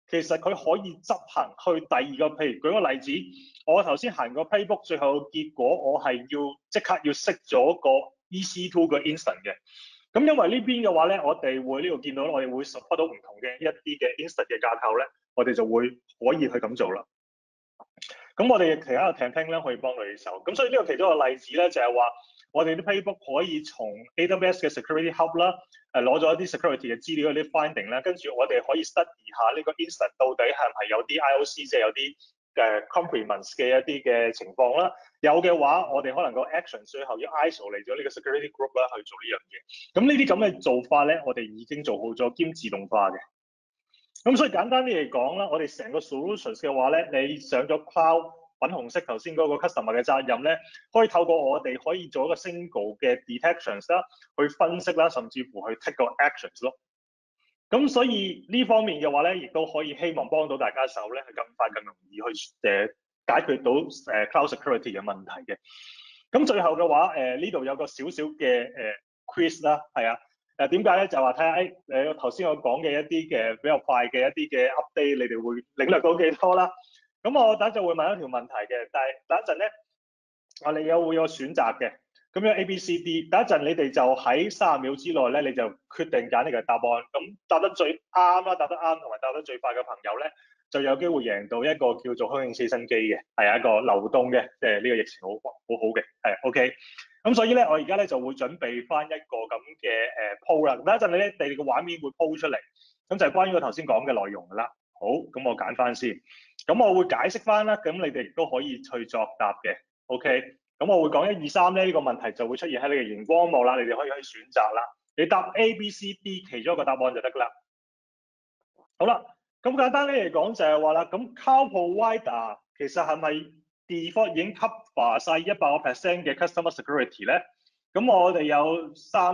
其實佢可以執行去第二個，譬如舉個例子，我頭先行個 playbook，最後結果我係要即刻要熄咗個 EC2 個 instant 嘅。咁因為呢邊嘅話咧，我哋會呢度見到我哋會 support 到唔同嘅一啲嘅 instant 嘅架構咧，我哋就會可以去咁做啦。咁我哋其他嘅 campaign 咧可以幫佢手。咁所以呢個其中一個例子咧就係話，我哋啲 playbook 可以從 AWS 嘅 Security Hub 啦，攞咗一啲 security 嘅資料、啲 finding 啦，跟住我哋可以 study 下呢個 instant 到底係唔係有啲 IOC 即係有啲compliments 嘅一啲嘅情況啦。有嘅話，我哋可能個 action 最後要 isolate 咗呢個 security group 啦去做呢樣嘢。咁呢啲咁嘅做法咧，我哋已經做好咗兼自動化嘅。咁所以簡單啲嚟講啦，我哋成個 solutions 嘅話咧，你上咗 cloud 粉紅色頭先嗰個 customer 嘅責任咧，可以透過我哋可以做一個 single 嘅 detections 啦，去分析啦，甚至乎去 take 個 actions 咯。咁所以呢方面嘅話咧，亦都可以希望幫到大家手咧，係更快更容易去解決到cloud security 嘅問題嘅。咁最後嘅話，呢度有個少少嘅quiz 啦，係啊。點解咧？就話睇下頭先我講嘅一啲嘅比較快嘅一啲嘅 update，你哋會領略到幾多啦？咁我等陣會問一條問題嘅，但係等一陣咧，我哋會有選擇嘅。咁樣 A、B、C、D，等一陣你哋就喺30秒之內咧，你就決定揀呢個答案。咁答得最啱啦，答得啱同埋答得最快嘅朋友咧，就有機會贏到一個叫做香應四新機嘅，係一個流動嘅，呢個疫情好好嘅，係 OK。咁所以咧，我而家咧就會準備翻一個咁嘅鋪啦。等一陣你哋個畫面會鋪出嚟，咁就係關於我頭先講嘅內容噶啦。好，咁我揀翻先。咁我會解釋翻啦，咁你哋亦都可以去作答嘅。OK，咁我會講1、2、3咧，呢個問題就會出現喺你嘅熒光幕啦，你哋可以選擇啦。你答 A、B、C、D 其中一個答案就得噶啦。好啦，咁簡單啲嚟講就係話啦，咁 Cloud Provider 其實係咪 default 已經 cover 晒100% 嘅 customer security 咧？咁我哋有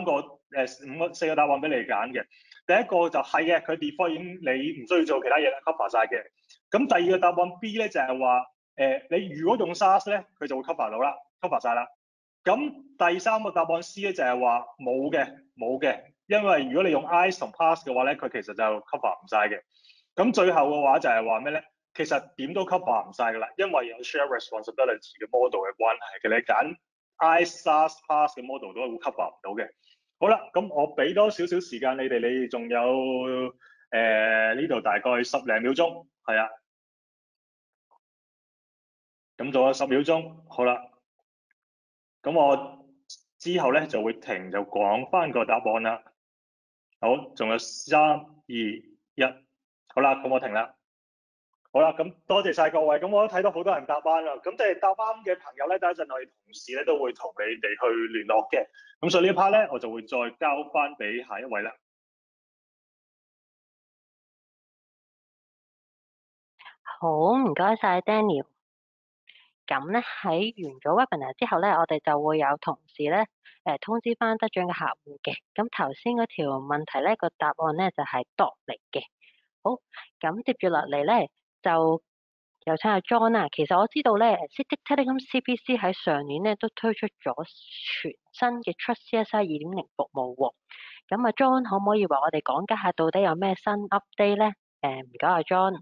4個答案俾你揀嘅。第一個就係嘅，佢 default 已經你唔需要做其他嘢啦 ，cover 晒嘅。咁第二個答案 B 咧就係話，你如果用 SaaS 咧，佢就會 cover 到啦，cover 晒啦。咁第三個答案 C 咧就係話冇嘅，因為如果你用 IaaS 同 PaaS 嘅話咧，佢其實就 cover 唔晒嘅。咁最後嘅話就係話咩咧？其實點都 cover 唔晒㗎啦，因為有 share responsibility 嘅 model 嘅關係嘅，你揀 IaaS、SaaS、PaaS 嘅 model 都會 cover 唔到嘅。好啦，咁我俾多少少時間你哋仲有呢度大概10零秒鐘，係啊。咁仲有10秒鐘，好啦。咁我之後咧就會停，就講翻個答案啦。好，仲有3、2、1，好啦，咁我停啦。好啦，咁多謝晒各位。咁我都睇到好多人答啱啦。咁即係答啱嘅朋友咧，等一陣我哋同事咧都會同你哋去聯絡嘅。咁所以呢一 part 咧，我就會再交翻俾下一位啦。 好，唔該晒 Daniel。咁咧喺完咗 webinar 之後咧，我哋就會有同事咧通知翻得獎嘅客戶嘅。咁頭先嗰條問題咧個答案咧就係 dog 嚟嘅。好，咁接住落嚟咧就有請阿 John 啊。其實我知道咧，City Telecom CPC 喺上年咧都推出咗全新嘅 Trust CSI 2.0服務喎。咁阿 John 可唔可以話我哋講解下到底有咩新 update 咧？唔該阿 John。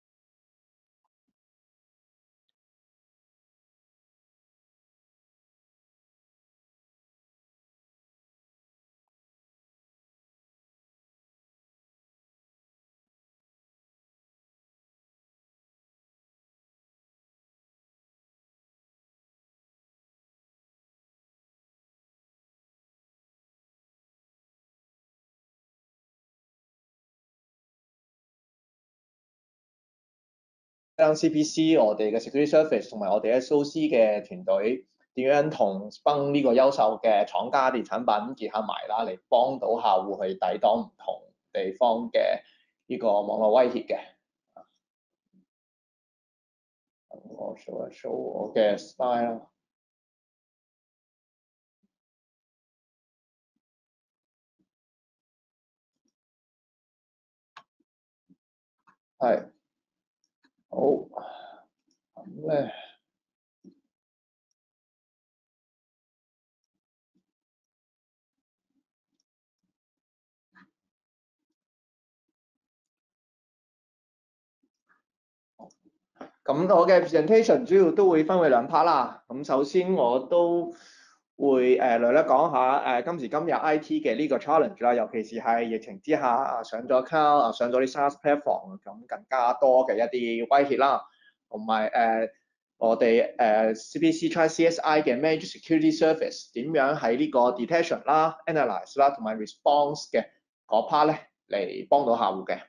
將 CPC 我哋嘅 security service 同埋我哋 SOC 嘅團隊點樣同幫呢個優秀嘅廠家啲產品結合埋啦，嚟幫到客戶去抵擋唔同地方嘅呢個網絡威脅嘅。我 show 一 show 我嘅 slide 啦。係，好，咁咧。 咁我嘅 presentation 主要都會分為2 part 啦。咁首先我都會略略講下今時今日 IT 嘅呢個 challenge 啦，尤其是係疫情之下上咗 cloud 上咗啲 SaaS platform 咁更加多嘅一啲威脅啦，同埋我哋CPC try CSI 嘅 Managed Security Service 點樣喺呢個 detection 啦、analyze 啦同埋 response 嘅嗰 part 咧嚟幫到客戶嘅。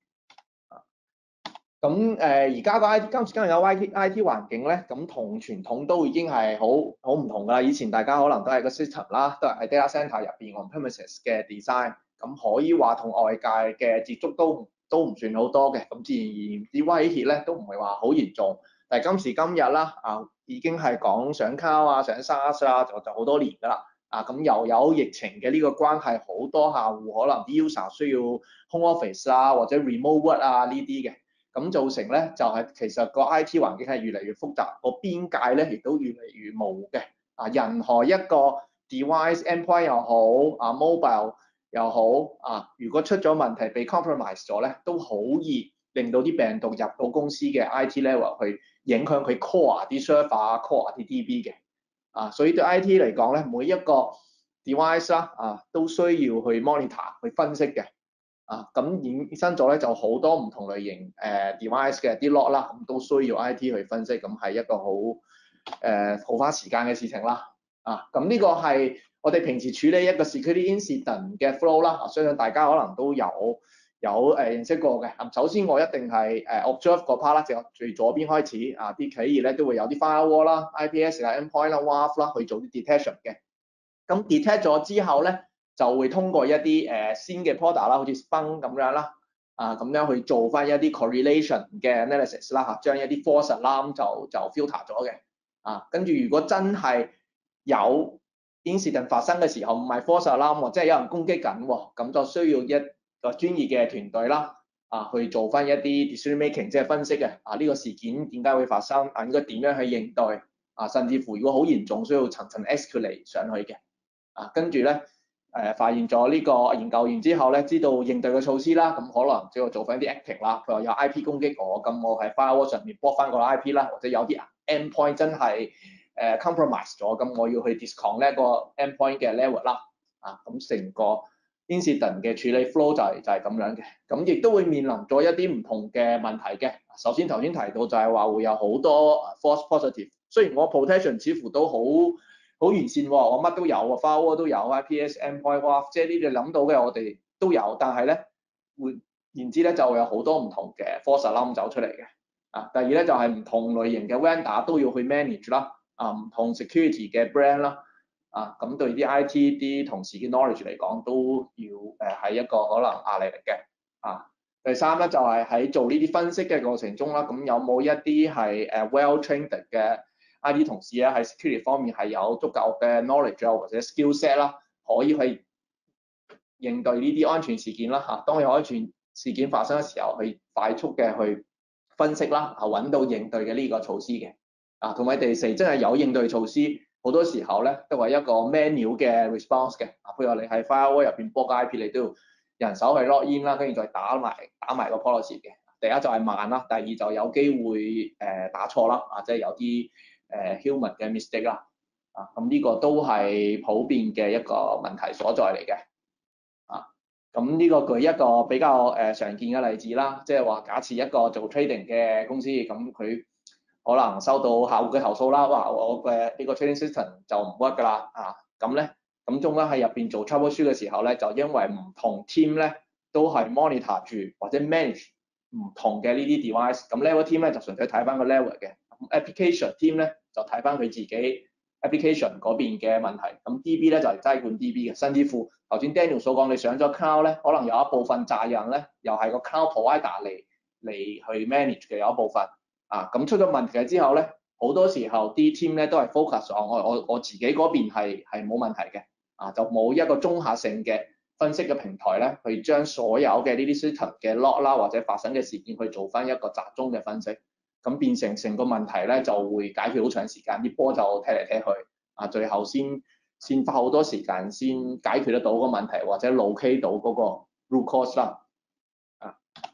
咁而家個今時今日嘅 IT 環境咧，咁同傳統都已經係好唔同㗎啦。以前大家可能都係個 system 啦，都係喺 data centre 入邊 on-premises 嘅 design，咁可以話同外界嘅接觸都唔算好多嘅，咁自然而然啲威脅咧都唔係話好嚴重。但係今時今日啦，已經係講上 cloud 啊、上 SaaS 啊，就好多年㗎啦。咁又有疫情嘅呢個關係，好多客戶可能啲 user 需要 home office 啊或者 remote work 啊呢啲嘅。咁造成咧就係其實個 IT 環境係越嚟越複雜，個邊界咧亦都越嚟越模糊嘅。任何一個 device endpoint 又好，mobile 又好，如果出咗問題被 compromise 咗咧，都好易令到啲病毒入到公司嘅 IT level 去影響佢 core 啲 server、core 啲 DB 嘅。所以對 IT 嚟講咧，每一個 device 啦，都需要去 monitor 去分析嘅。咁衍生咗咧就好多唔同類型device 嘅啲 log 啦，咁都需要 IT 去分析，咁係一個好花時間嘅事情啦。咁呢個係我哋平時處理一個 security incident 嘅 flow 啦，相信大家可能都有認識過嘅。首先我一定係observe 個 part 啦，就最左邊開始啲企業咧都會有啲 firewall 啦、IPS 啦、endpoint 啦、WAF 啦去做啲 detection 嘅。咁 detect 咗之後咧，就會通過一啲先嘅 product 啦，好似 Splunk 咁樣啦，咁樣去做翻一啲 correlation 嘅 analysis 啦，將一啲 false alarm 就 filter 咗嘅。跟住如果真係有 incident 發生嘅時候，唔係 false alarm 喎，即係有人攻擊緊喎，咁就需要一個專業嘅團隊啦，去做翻一啲 decision making， 即係分析嘅。呢個事件點解會發生？應該點樣去應對？甚至乎如果好嚴重，需要層層 escalate 上去嘅。跟住咧，發現咗呢個研究完之後咧，知道應對嘅措施啦，咁可能就要做翻啲 acting 啦。譬如有 IP 攻擊我，咁我喺 firewall 上面 block 翻個 IP 啦，或者有啲 endpoint 真係compromise 咗，咁我要去 disconnect 個 endpoint 嘅 level 啦。咁成個 incident 嘅處理 flow 就係咁樣嘅。咁亦都會面臨咗一啲唔同嘅問題嘅。首先頭先提到就係話會有好多 false positive， 雖然我 protection 似乎都好完善喎，我乜都有，firewall 都有 ，IPS、endpoint、WAF， 即係呢啲諗到嘅我哋都有，但係咧換言之咧就會有好多唔同嘅 false alarm 走出嚟嘅。第二咧就係唔同類型嘅 vendor 都要去 manage 啦，唔同 security 嘅 brand 啦，咁對啲 IT 啲同事嘅 knowledge 嚟講都要係一個可能壓力嚟嘅。第三咧就係喺做呢啲分析嘅過程中啦，咁有冇一啲係well trained 嘅IT 同事咧喺 security 方面係有足夠嘅 knowledge 或者 skill set 啦，可以去應對呢啲安全事件啦。當有安全事件發生嘅時候，去快速嘅去分析啦，揾到應對嘅呢個措施嘅。同埋第四真係有應對措施，好多時候咧都係一個 manual 嘅 response 嘅。譬如話你喺 firewall 入邊 block IP， 你都要人手去 log in 啦，跟住再打埋個 policy 嘅。第一就係慢啦，第二就有機會打錯啦，即係有啲human 嘅 mistake 啦。咁呢個都係普遍嘅一個問題所在嚟嘅。咁呢個舉一個比較常見嘅例子啦，即係話假設一個做 trading 嘅公司，咁佢可能收到客戶嘅投訴啦，話我嘅呢個 trading system 就唔 work 㗎啦。咁咧，咁中間喺入邊做 troubleshoot 嘅時候咧，就因為唔同 team 咧都係 monitor 住或者 manage 唔同嘅呢啲 device，咁 level team 咧就純粹睇翻個 level 嘅，咁 application team 咧就睇翻佢自己 application 嗰邊嘅問題，咁 DB 咧就係齋管 DB 嘅，甚至乎頭先 Daniel 所講，你上咗 cloud 咧，可能有一部分責任咧，又係個 cloud provider 嚟去 manage 嘅有一部分。咁出咗問題之後咧，好多時候啲 team 咧都係 focus on 我自己嗰邊係冇問題嘅，就冇一個綜合性嘅分析嘅平台咧，去將所有嘅呢啲 system 嘅 log 啦或者發生嘅事件去做翻一個集中嘅分析，咁變成個問題咧就會解決好長時間，啲波就踢嚟踢去，最後先花好多時間先解決得到個問題或者 locate 到嗰個 root cause 啦。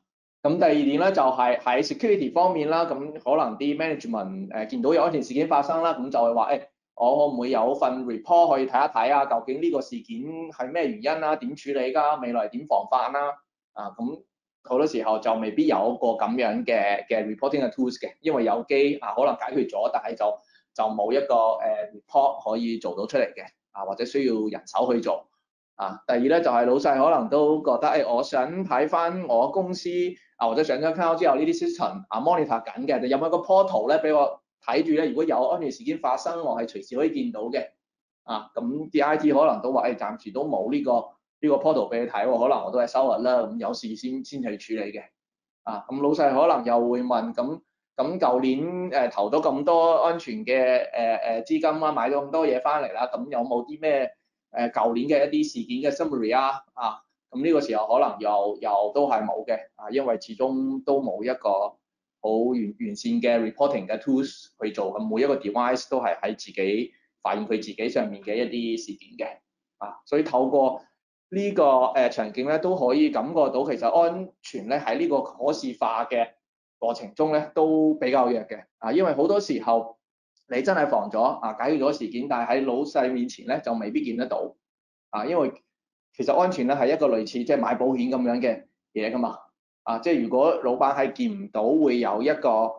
咁第二點咧就係喺 security 方面啦，咁可能啲 management 見到有安全事件發生啦，咁就係話我可唔會有份 report 可以睇一睇啊？究竟呢個事件係咩原因啊？點處理㗎？未來點防範啦？咁好多時候就未必有一個咁樣嘅 reporting 嘅 tools 嘅，因為有機可能解決咗，但係就冇一個report 可以做到出嚟嘅或者需要人手去做。第二咧就係老細可能都覺得我想睇翻我公司或者上咗 account 之後呢啲 system monitor 緊嘅，有冇一個 portal 咧俾我睇住咧？如果有安全事件發生，我係隨時可以見到嘅。咁啲 IT 可能都話暫時都冇呢個 portal 俾你睇喎，可能我都係收日啦，咁有事先去處理嘅。咁老細可能又會問咁舊年投咗咁多安全嘅資金啦，買咗咁多嘢翻嚟啦，咁有冇啲咩舊年嘅一啲事件嘅 summary咁呢個時候可能又都係冇嘅因為始終都冇一個好完善嘅 reporting 嘅 tools 去做，咁每一個 device 都係喺自己發現佢自己上面嘅一啲事件嘅所以透過呢個場景咧都可以感覺到其實安全咧喺呢個可視化嘅過程中咧都比較弱嘅因為好多時候你真係防咗解決咗事件，但係喺老細面前咧就未必見得到因為其實安全咧係一個類似即係買保險咁樣嘅嘢噶嘛即係如果老闆係見唔到會有一個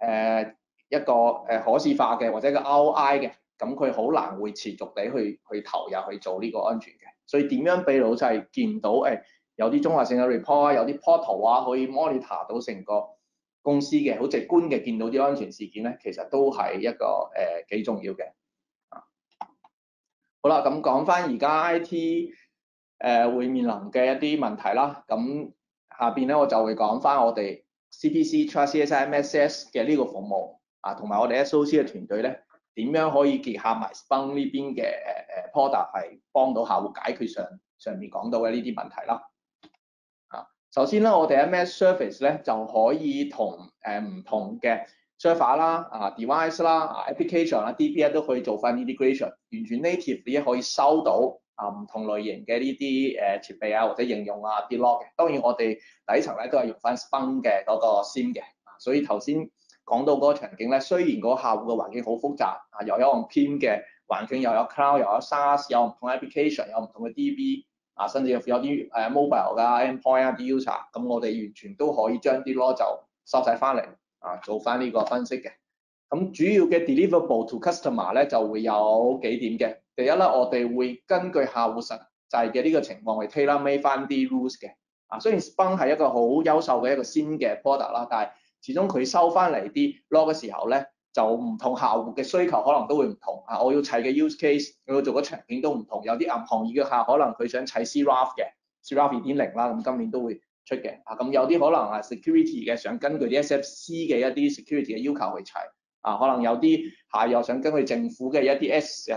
可視化嘅或者一個 ROI 嘅，咁佢好難會持續地去投入去做呢個安全嘅。所以點樣俾老細見到有啲綜合性嘅 report 有啲 portal 可以 monitor 到成個公司嘅好直觀嘅見到啲安全事件咧，其實都係一個幾重要嘅。好啦，咁講翻而家 IT 會面臨嘅一啲問題啦，咁下邊咧我就會講翻我哋 CPC Trust CSI MSS 嘅呢個服務同埋我哋 SOC 嘅團隊咧點樣可以結合埋 Splunk 呢邊嘅product 係幫到客戶解決上面講到嘅呢啲問題啦。首先咧，我哋 MS Service 咧就可以同唔同嘅 server 啦、device 啦、application 啦、DB 都可以做翻 integration， 完全 native 你可以收到唔同類型嘅呢啲設備或者應用啲 log 嘅。當然我哋第一層咧都係用翻 Splunk 嘅嗰個 SIEM 嘅，所以頭先講到嗰個場景咧，雖然個客戶嘅環境好複雜又有用 PIM 嘅環境，又有 cloud， 又有 SaaS， 有唔同 application， 有唔同嘅 DB。甚至有啲mobile 㗎 endpoint 啲 user， 咁我哋完全都可以將啲 log 就收晒翻嚟做翻呢個分析嘅。咁主要嘅 deliverable to customer 咧就會有幾點嘅。第一咧，我哋會根據客戶實際嘅呢個情況去 tailor made 翻啲 rules 嘅。雖然 Splunk 係一個好優秀嘅一個先嘅 product 啦，但係始終佢收翻嚟啲 log 嘅時候咧，就唔同客戶嘅需求可能都會唔同我要砌嘅 use case， 我要做嘅場景都唔同。有啲行業嘅客可能佢想砌 CRAF 嘅 CRAF 2.0啦，咁今年都會出嘅咁有啲可能係 security 嘅，想根據啲 SFC 嘅一啲 security 嘅要求去砌可能有啲又想根據政府嘅一啲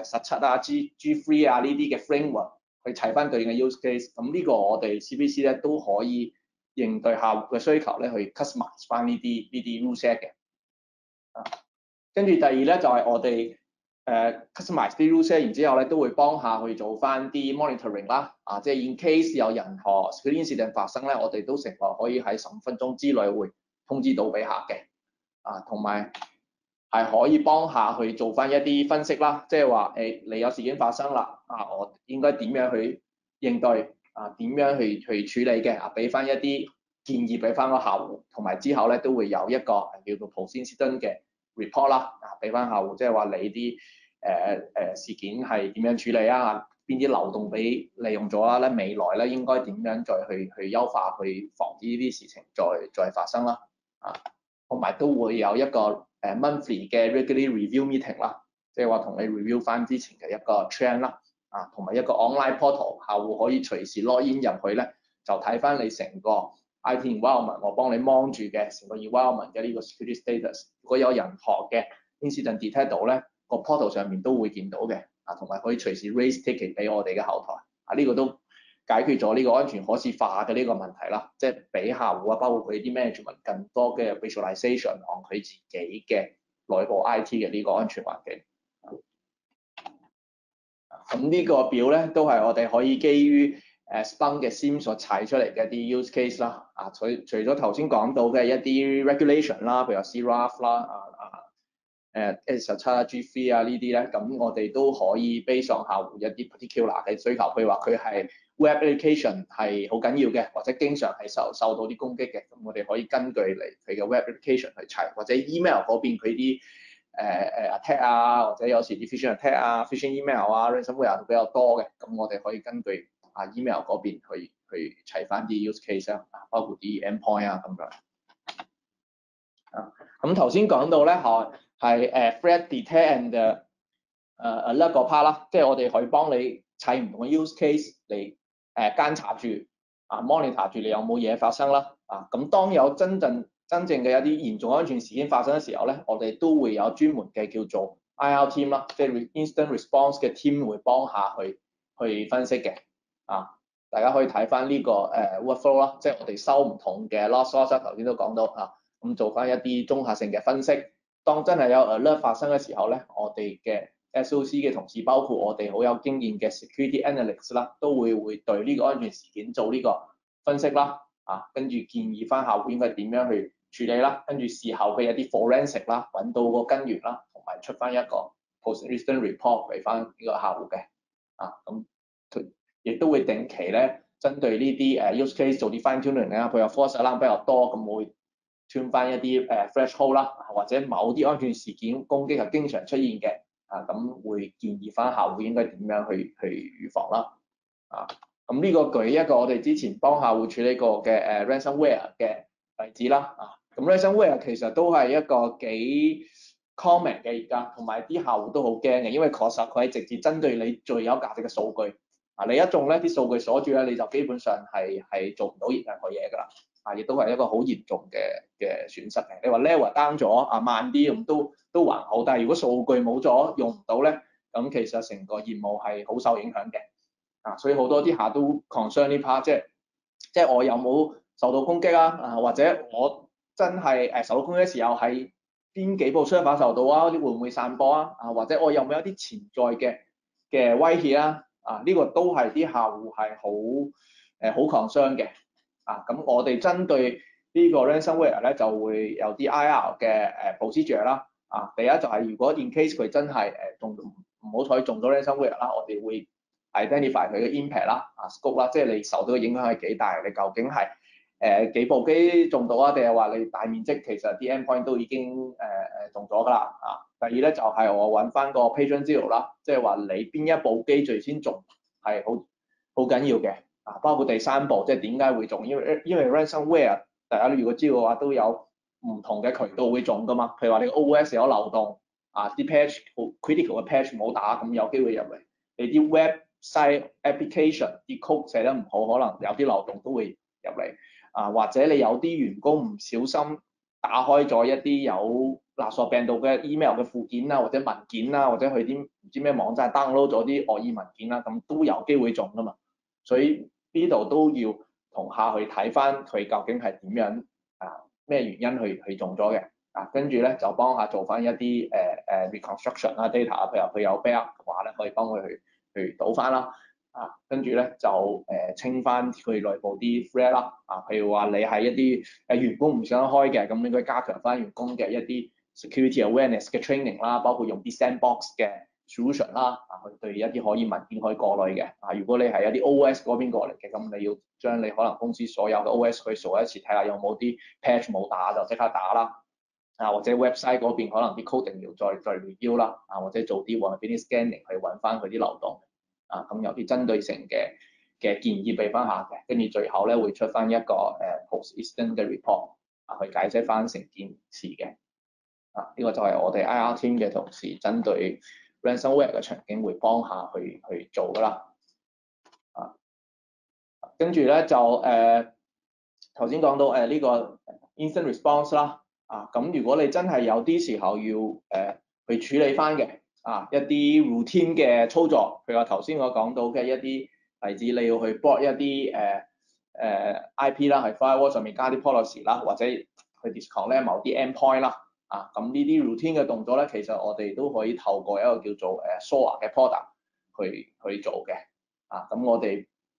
S17 G3 呢啲嘅 framework 去砌翻對應嘅 use case。咁呢個我哋 CPC 咧都可以應對客戶嘅需求咧去 customize 翻呢啲 rule set 嘅跟住第二咧就係我哋customize 啲 rules， 然之後咧都會幫下去做翻啲 monitoring 啦，即係 in case 有任何 security incident 發生咧，我哋都承諾可以喺15分鐘之內會通知到俾客嘅，同埋係可以幫下去做翻一啲分析啦，即係話你有事件發生啦，我應該點樣去應對，點樣去處理嘅，俾翻一啲建議俾翻個客戶，同埋之後咧都會有一個叫做 post incident 嘅report 啦，俾翻客戶，即係話你啲事件係點樣處理邊啲漏洞俾利用咗咧，未來咧應該點樣再去優化，去防止呢啲事情再發生啦，同埋都會有一個monthly 嘅 regular review meeting 啦，即係話同你 review 翻之前嘅一個 trend 啦，同埋一個 online portal， 客戶可以隨時 login 入去咧，就睇翻你成個IT environment， 我幫你 mon 住嘅成個 environment 嘅呢個 security status。如果有任何嘅 incident detect 到咧，個 portal 上面都會見到嘅，同埋可以隨時 raise ticket 俾我哋嘅後台。呢個都解決咗呢個安全可視化嘅呢個問題啦，即係俾客戶包括佢啲 management 更多嘅 visualization on 佢自己嘅內部 IT 嘅呢個安全環境。咁呢個表咧都係我哋可以基於 Splunk 嘅 SIEM 所砌出嚟嘅一啲 use case 啦，除咗頭先講到嘅一啲 regulation 啦，譬如話 CRAF 啦，S17 啊、G3 啊呢啲咧，咁我哋都可以 base on 客戶一啲 particular 嘅需求，譬如話佢係 web application 係好緊要嘅，或者經常係受到啲攻擊嘅，咁我哋可以根據嚟佢嘅 web application 去砌，或者 email 嗰邊佢啲attack 啊，或者有時啲 phishing attack 啊、phishing email 啊、ransomware 都比較多嘅，咁我哋可以根據email 嗰邊去砌翻啲 use case 啊，包括啲 endpoint 啊咁樣。咁頭先講到咧係threat detect and alert 個 part 啦，即係我哋可以幫你砌唔同嘅 use case 嚟監察住monitor 住你有冇嘢發生啦。咁當有真正嘅一啲嚴重安全事件發生嘅時候咧，我哋都會有專門嘅叫做 IR team 啦，即係 instant response 嘅 team 會幫下去分析嘅。大家可以睇翻呢個workflow 啦，即係我哋收唔同嘅 log source，頭先都講到咁做翻一啲綜合性嘅分析。當真係有 alert 發生嘅時候咧，我哋嘅 SOC 嘅同事，包括我哋好有經驗嘅 security analysts 啦，都會對呢個安全事件做呢個分析啦，跟住建議翻客戶應該點樣去處理啦，跟住事後嘅一啲 forensic 啦，揾到個根源啦，同埋出翻一個 post-incident report 俾翻呢個客戶嘅，咁亦都會定期咧針對呢啲use case 做啲 fine tuning 啊，譬如話 false alarm 比較多，咁我會 tune 翻一啲threshold 啦，或者某啲安全事件攻擊係經常出現嘅，咁會建議翻客戶應該點樣去預防啦，咁呢個舉一個我哋之前幫客戶處理過嘅ransomware 嘅例子啦，咁 ransomware 其實都係一個幾 common 嘅而家，同埋啲客戶都好驚嘅，因為確實佢係直接針對你最有價值嘅數據，你一中咧啲數據鎖住咧，你就基本上係做唔到任何嘢㗎啦，亦都係一個好嚴重嘅損失嘅。你話 level down 咗慢啲咁都還好，但係如果數據冇咗用唔到咧，咁其實成個業務係好受影響嘅。所以好多啲客都 concern 呢 part， 即係我有冇受到攻擊或者我真係受到攻擊嘅時候係邊幾部 server 受到會唔會散播或者我有冇一啲潛在嘅威脅呢個都係啲客戶係好 concern 嘅。咁我哋針對呢個 ransomware 咧就會有啲 IR 嘅procedure 啦。第一就係如果 in case 佢真係唔好彩中咗 ransomware 啦，我哋會 identify 佢嘅 impact 啦，scope 啦，即係你受到嘅影響係幾大，你究竟係幾部機中到定係話你大面積其實啲 endpoint 都已經中咗㗎啦。第二咧就係我揾翻個 patient zero 啦，即係話你邊一部機最先中係好緊要嘅。包括第三步，即係點解會中？因為 ransomware 大家如果知道嘅話，都有唔同嘅渠道會中㗎嘛。譬如話你個 OS 有漏洞啲 patch critical 嘅 patch 冇打，咁有機會入嚟。你啲 website application 啲 code 寫得唔好，可能有啲漏洞都會入嚟。或者你有啲員工唔小心打開咗一啲有勒索病毒嘅 email 嘅附件或者文件或者去啲唔知咩網站 download 咗啲惡意文件咁都有機會中㗎嘛。所以呢度都要同客去睇翻佢究竟係點樣咩原因去中咗嘅跟住咧就幫下做翻一啲reconstruction data， 譬如佢有 backup 嘅話咧，可以幫佢去倒翻啦跟住咧就清翻佢內部啲 threat 啦譬如話你係一啲員工唔想開嘅，咁應該加強翻員工嘅一啲 security awareness 嘅 training 啦，包括用啲 sandbox 嘅 solution 啦去對一啲可疑文件可以過濾嘅如果你係一啲 OS 嗰邊過嚟嘅，咁你要將你可能公司所有嘅 OS 去掃一次，睇下有冇啲 patch 冇打就即刻打啦或者 website 嗰邊可能啲 coding 要再 review 啦或者做啲 vulnerability scanning 去揾翻佢啲漏洞咁有啲針對性嘅建議俾翻下嘅，跟住最後咧會出翻一個post-incident 嘅 report 去解釋翻成件事嘅呢個就係我哋 IR team 嘅同事針對 ransomware 嘅場景會幫下去做㗎啦跟住咧就頭先講到呢個 instant response 啦咁如果你真係有啲時候要去處理翻嘅一啲 routine 嘅操作，譬如話頭先我講到嘅一啲例子，你要去 block 一啲IP 啦，喺 firewall 上面加啲 policy 啦，或者去 disconnect 某啲 endpoint 啦咁呢啲 routine 嘅動作咧，其實我哋都可以透過一個叫做SOAR 嘅 product 去做嘅咁我哋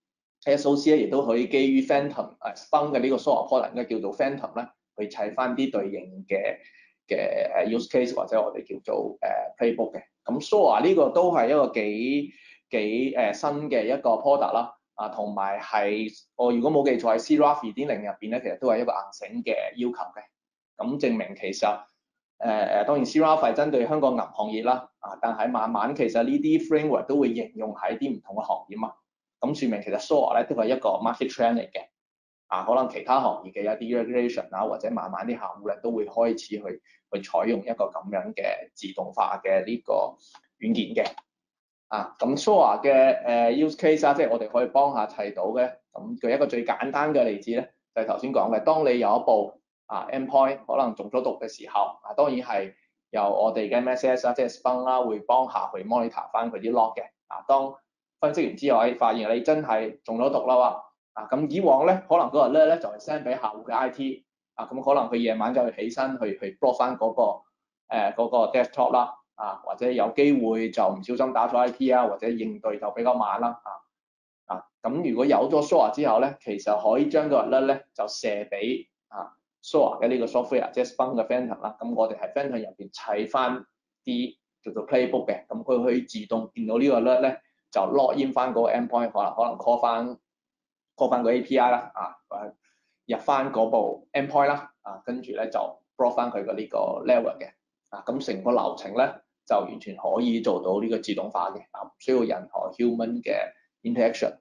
SOC 咧亦都可以基於 Phantom Splunk 嘅呢個 SOAR product 咧叫做 Phantom 咧，去砌翻啲對應嘅use case 或者我哋叫做playbook 嘅。咁 SOAR 呢個都係一個幾新嘅一個 product 啦。同埋係我如果冇記錯喺 CRAF 2.0入邊咧，其實都係一個硬性嘅要求嘅。咁證明其實當然 CRAF 係針對香港銀行業啦，但係慢慢其實呢啲 framework 都會應用喺啲唔同嘅行業啊。咁説明其實 SOAR 咧都係一個 market trend 嚟嘅。可能其他行業嘅一啲 regulation 或者慢慢啲客戶咧都會開始去採用一個咁樣嘅自動化嘅呢個軟件嘅。咁 SOAR 嘅use case 即係我哋可以幫下砌到嘅。咁舉一個最簡單嘅例子咧，就係頭先講嘅，當你有一部endpoint 可能中咗毒嘅時候，當然係由我哋嘅 MSS 即係 Splunk 啦，會幫下去 monitor 翻佢啲 log 嘅。當分析完之後，發現你真係中咗毒啦喎。咁以往咧，可能嗰日咧就係 send 俾客戶嘅 IT。咁可能佢夜晚就要起身去 block 翻嗰個 desktop 啦。或者有機會就唔小心打咗 IP 或者應對就比較慢啦。咁如果有咗 SOAR 之後咧，其實可以將個 alert 咧就射俾SOAR 嘅呢個 software， 即係 Splunk 嘅 Phantom 啦。咁我哋喺 Phantom 入邊砌翻啲叫做 playbook 嘅，咁佢可以自動見到呢個 alert 咧，就 log in 翻嗰個 endpoint， 可能 call 翻個 API 啦，入翻嗰部 endpoint 啦，跟住咧就 block 翻佢嘅呢個 level 嘅。咁成個流程咧就完全可以做到呢個自動化嘅，唔需要任何 human 嘅 interaction。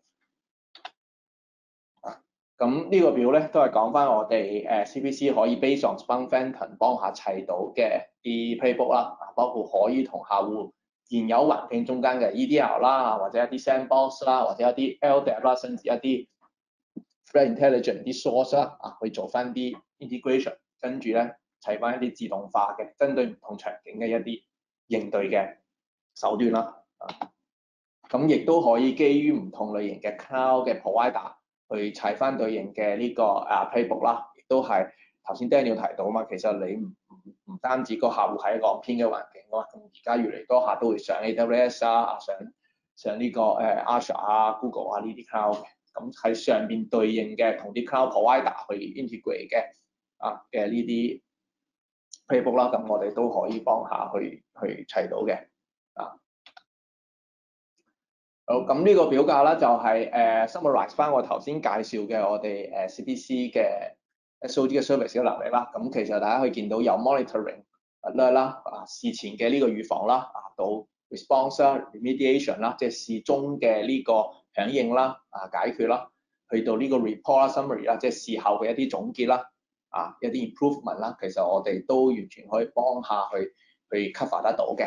咁呢個表咧都係講翻我哋CPC 可以 based on Splunk Phantom 幫下砌到嘅啲 playbook 啦，包括可以同客戶現有環境中間嘅 EDR 啦，或者一啲 sandbox 啦，或者一啲 LDAP 啦，甚至一啲 threat intelligence 啲 source 啦，去做翻啲 integration， 跟住咧砌翻一啲自動化嘅針對唔同場景嘅一啲應對嘅手段啦。咁亦都可以基於唔同類型嘅 cloud 嘅 provider 去砌翻對應嘅呢個playbook 啦，亦都係頭先 Daniel 提到啊嘛，其實你唔單止個客戶喺一個偏嘅環境啊嘛，咁而家越嚟多客都會上 AWS 上呢個Azure Google 呢啲 cloud 嘅，咁喺上邊對應嘅同啲 cloud provider 去 integrate 嘅呢啲 playbook 啦，咁我哋都可以幫下去砌到嘅。好，咁呢個表格咧就係summarize 翻我頭先介紹嘅我哋CPC 嘅 SOG 嘅 service 嘅能力啦。咁其實大家可以見到有 monitoring alert 啦，事前嘅呢個預防啦，到 response 啦、remediation 啦，即係事中嘅呢個響應啦、解決啦，去到呢個 report 啦、summary 啦，即係事後嘅一啲總結啦、一啲 improvement 啦，其實我哋都完全可以幫下去 cover 得到嘅。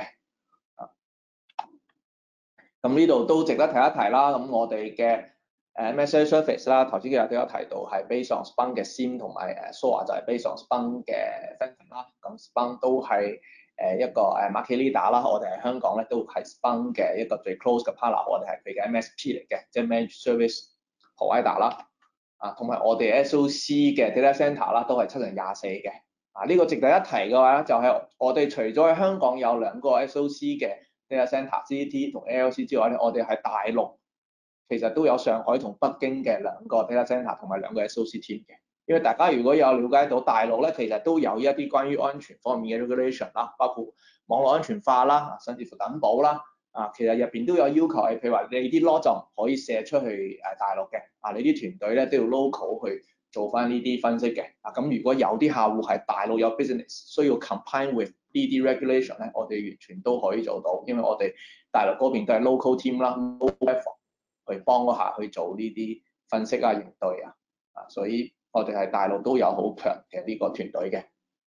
咁呢度都值得提一提啦。咁我哋嘅message service 啦，頭先其實都有提到係 based on Splunk 嘅 SIEM 同埋SOAR 就係 based on Splunk 嘅 Phantom 啦。咁 Splunk 都係一個market leader 啦。我哋喺香港咧都係 Splunk 嘅一個最 close 嘅 partner，我哋係佢嘅 MSP 嚟嘅，即係 Managed Service Provider 啦。同埋我哋 SOC 嘅 data center 啦，都係7024嘅。呢個值得一提嘅話就係我哋除咗喺香港有2個 SOC 嘅data center CT 同 ALC 之外咧，我哋喺大陸其實都有上海同北京嘅2個 data center 同埋2個 SOC team 嘅。因為大家如果有了解到大陸咧，其實都有一啲關於安全方面嘅 regulation 啦，包括網絡安全法啦，甚至乎等保啦。其實入邊都有要求係，譬如話你啲 log 就唔可以射出去大陸嘅。你啲團隊咧都要 local 去做翻呢啲分析嘅。咁如果有啲客戶係大陸有 business 需要 comply with 呢啲 regulation 咧，我哋完全都可以做到，因為我哋大陸嗰邊都係 local team 啦 ，local 去幫嗰下去做呢啲分析應對所以我哋係大陸都有好強嘅呢個團隊嘅。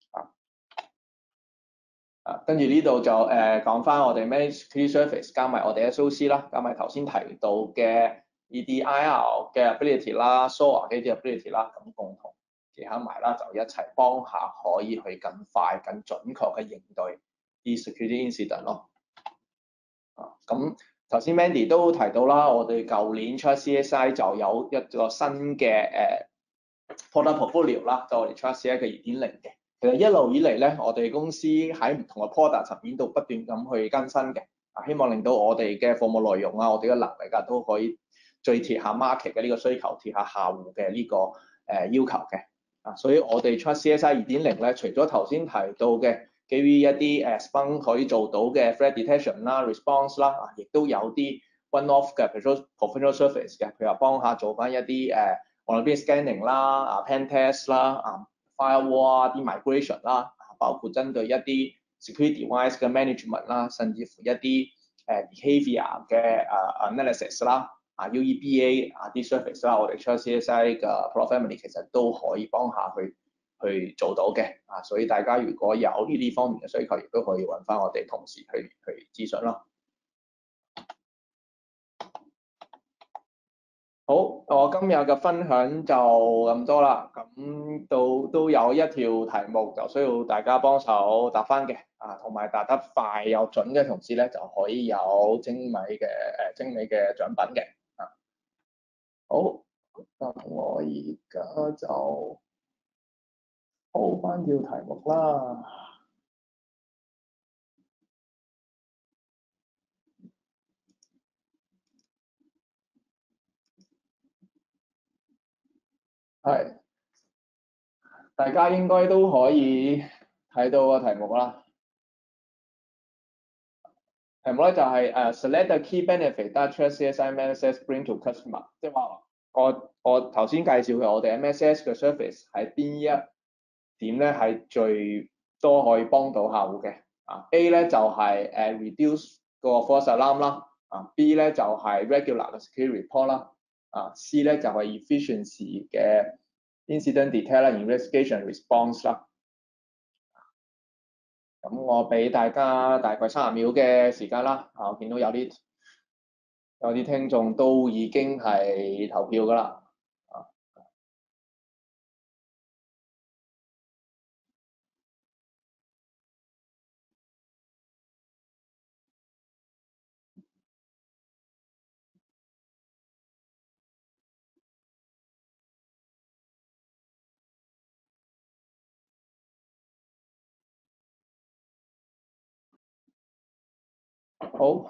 跟住呢度就講翻我哋 managed security service 加埋我哋 SOC 啦，加埋頭先提到嘅呢啲 IR 嘅 ability 啦、SOAR 嘅 ability 啦，咁共同結合埋啦，就一齊幫下可以去更快、更準確嘅應對啲 security incident 咯。咁頭先 Mandy 都提到啦，我哋舊年出 CSI 就有一個新嘅product portfolio 啦，就我哋出 CSI 嘅2.0嘅。其實一路以嚟咧，我哋公司喺唔同嘅 product 層面度不斷咁去更新嘅，希望令到我哋嘅服務內容我哋嘅能力都可以最貼下 market 嘅呢個需求，貼下客戶嘅呢個要求嘅。所以我哋 Trust CSI 2.0咧，除咗頭先提到嘅基於一啲Splunk 可以做到嘅 threat detection 啦、response 啦，亦都有啲 one-off 嘅，譬如說 professional service 嘅，譬如話幫下做翻一啲vulnerability scanning 啦、pen test 啦、firewall 啲 migration 啦，包括針對一啲 security device 嘅 management 啦，甚至乎一啲behavior 嘅analysis 啦。UEBA 啲 service 啦，我哋 Trust CSI 嘅 product family 其實都可以幫下去做到嘅。所以大家如果有呢啲方面嘅需求，亦都可以揾翻我哋同事去諮詢咯。好，我今日嘅分享就咁多啦。咁都有一條題目就需要大家幫手答翻嘅，同埋答得快又準嘅同事咧，就可以有精美嘅獎品嘅。好，咁我而家就鋪翻條題目啦。係，大家應該都可以睇到個題目啦。題目咧就係select the key benefit that Trust CSI MSS bring to customer， 即係話我頭先介紹嘅我哋 MSS 嘅 service 喺邊一點咧係最多可以幫到客戶嘅。A 咧就係reduce 個 false alarm 啦。B 咧就係 regular 嘅 security report 啦。C 咧就係 efficiency 嘅 incident detect 啦、investigation response 啦。咁我俾大家大概30秒嘅時間啦。我見到有啲聽眾都已經係投票㗎啦。好，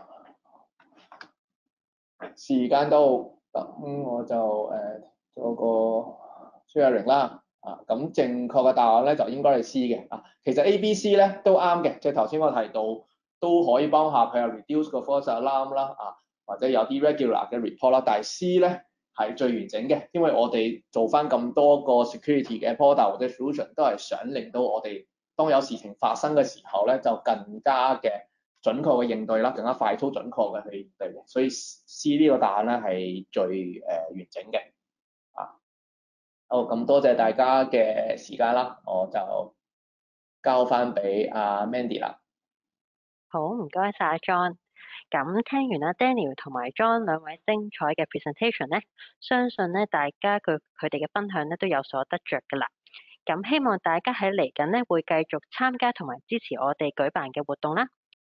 時間到，咁我就做個 sharing 啦。咁正確嘅答案咧就應該係 C 嘅。其實 A、B、C 咧都啱嘅，即係頭先我提到都可以幫下佢有 reduce 個 false alarm 啦，或者有啲 regular 嘅 report 啦。但係 C 咧係最完整嘅，因為我哋做翻咁多個 security 嘅 product 或者 solution 都係想令到我哋當有事情發生嘅時候咧就更加嘅準確嘅應對啦，更加快速準確嘅去應對嘅，所以 C 呢個答案咧係最完整嘅。好，咁多謝大家嘅時間啦，我就交翻俾阿 Mandy 啦。 好，唔該晒阿 John。咁聽完阿 Daniel 同埋 John 兩位精彩嘅 presentation 咧，相信咧大家佢哋嘅分享咧都有所得着㗎啦。咁希望大家喺嚟緊咧會繼續參加同埋支持我哋舉辦嘅活動啦。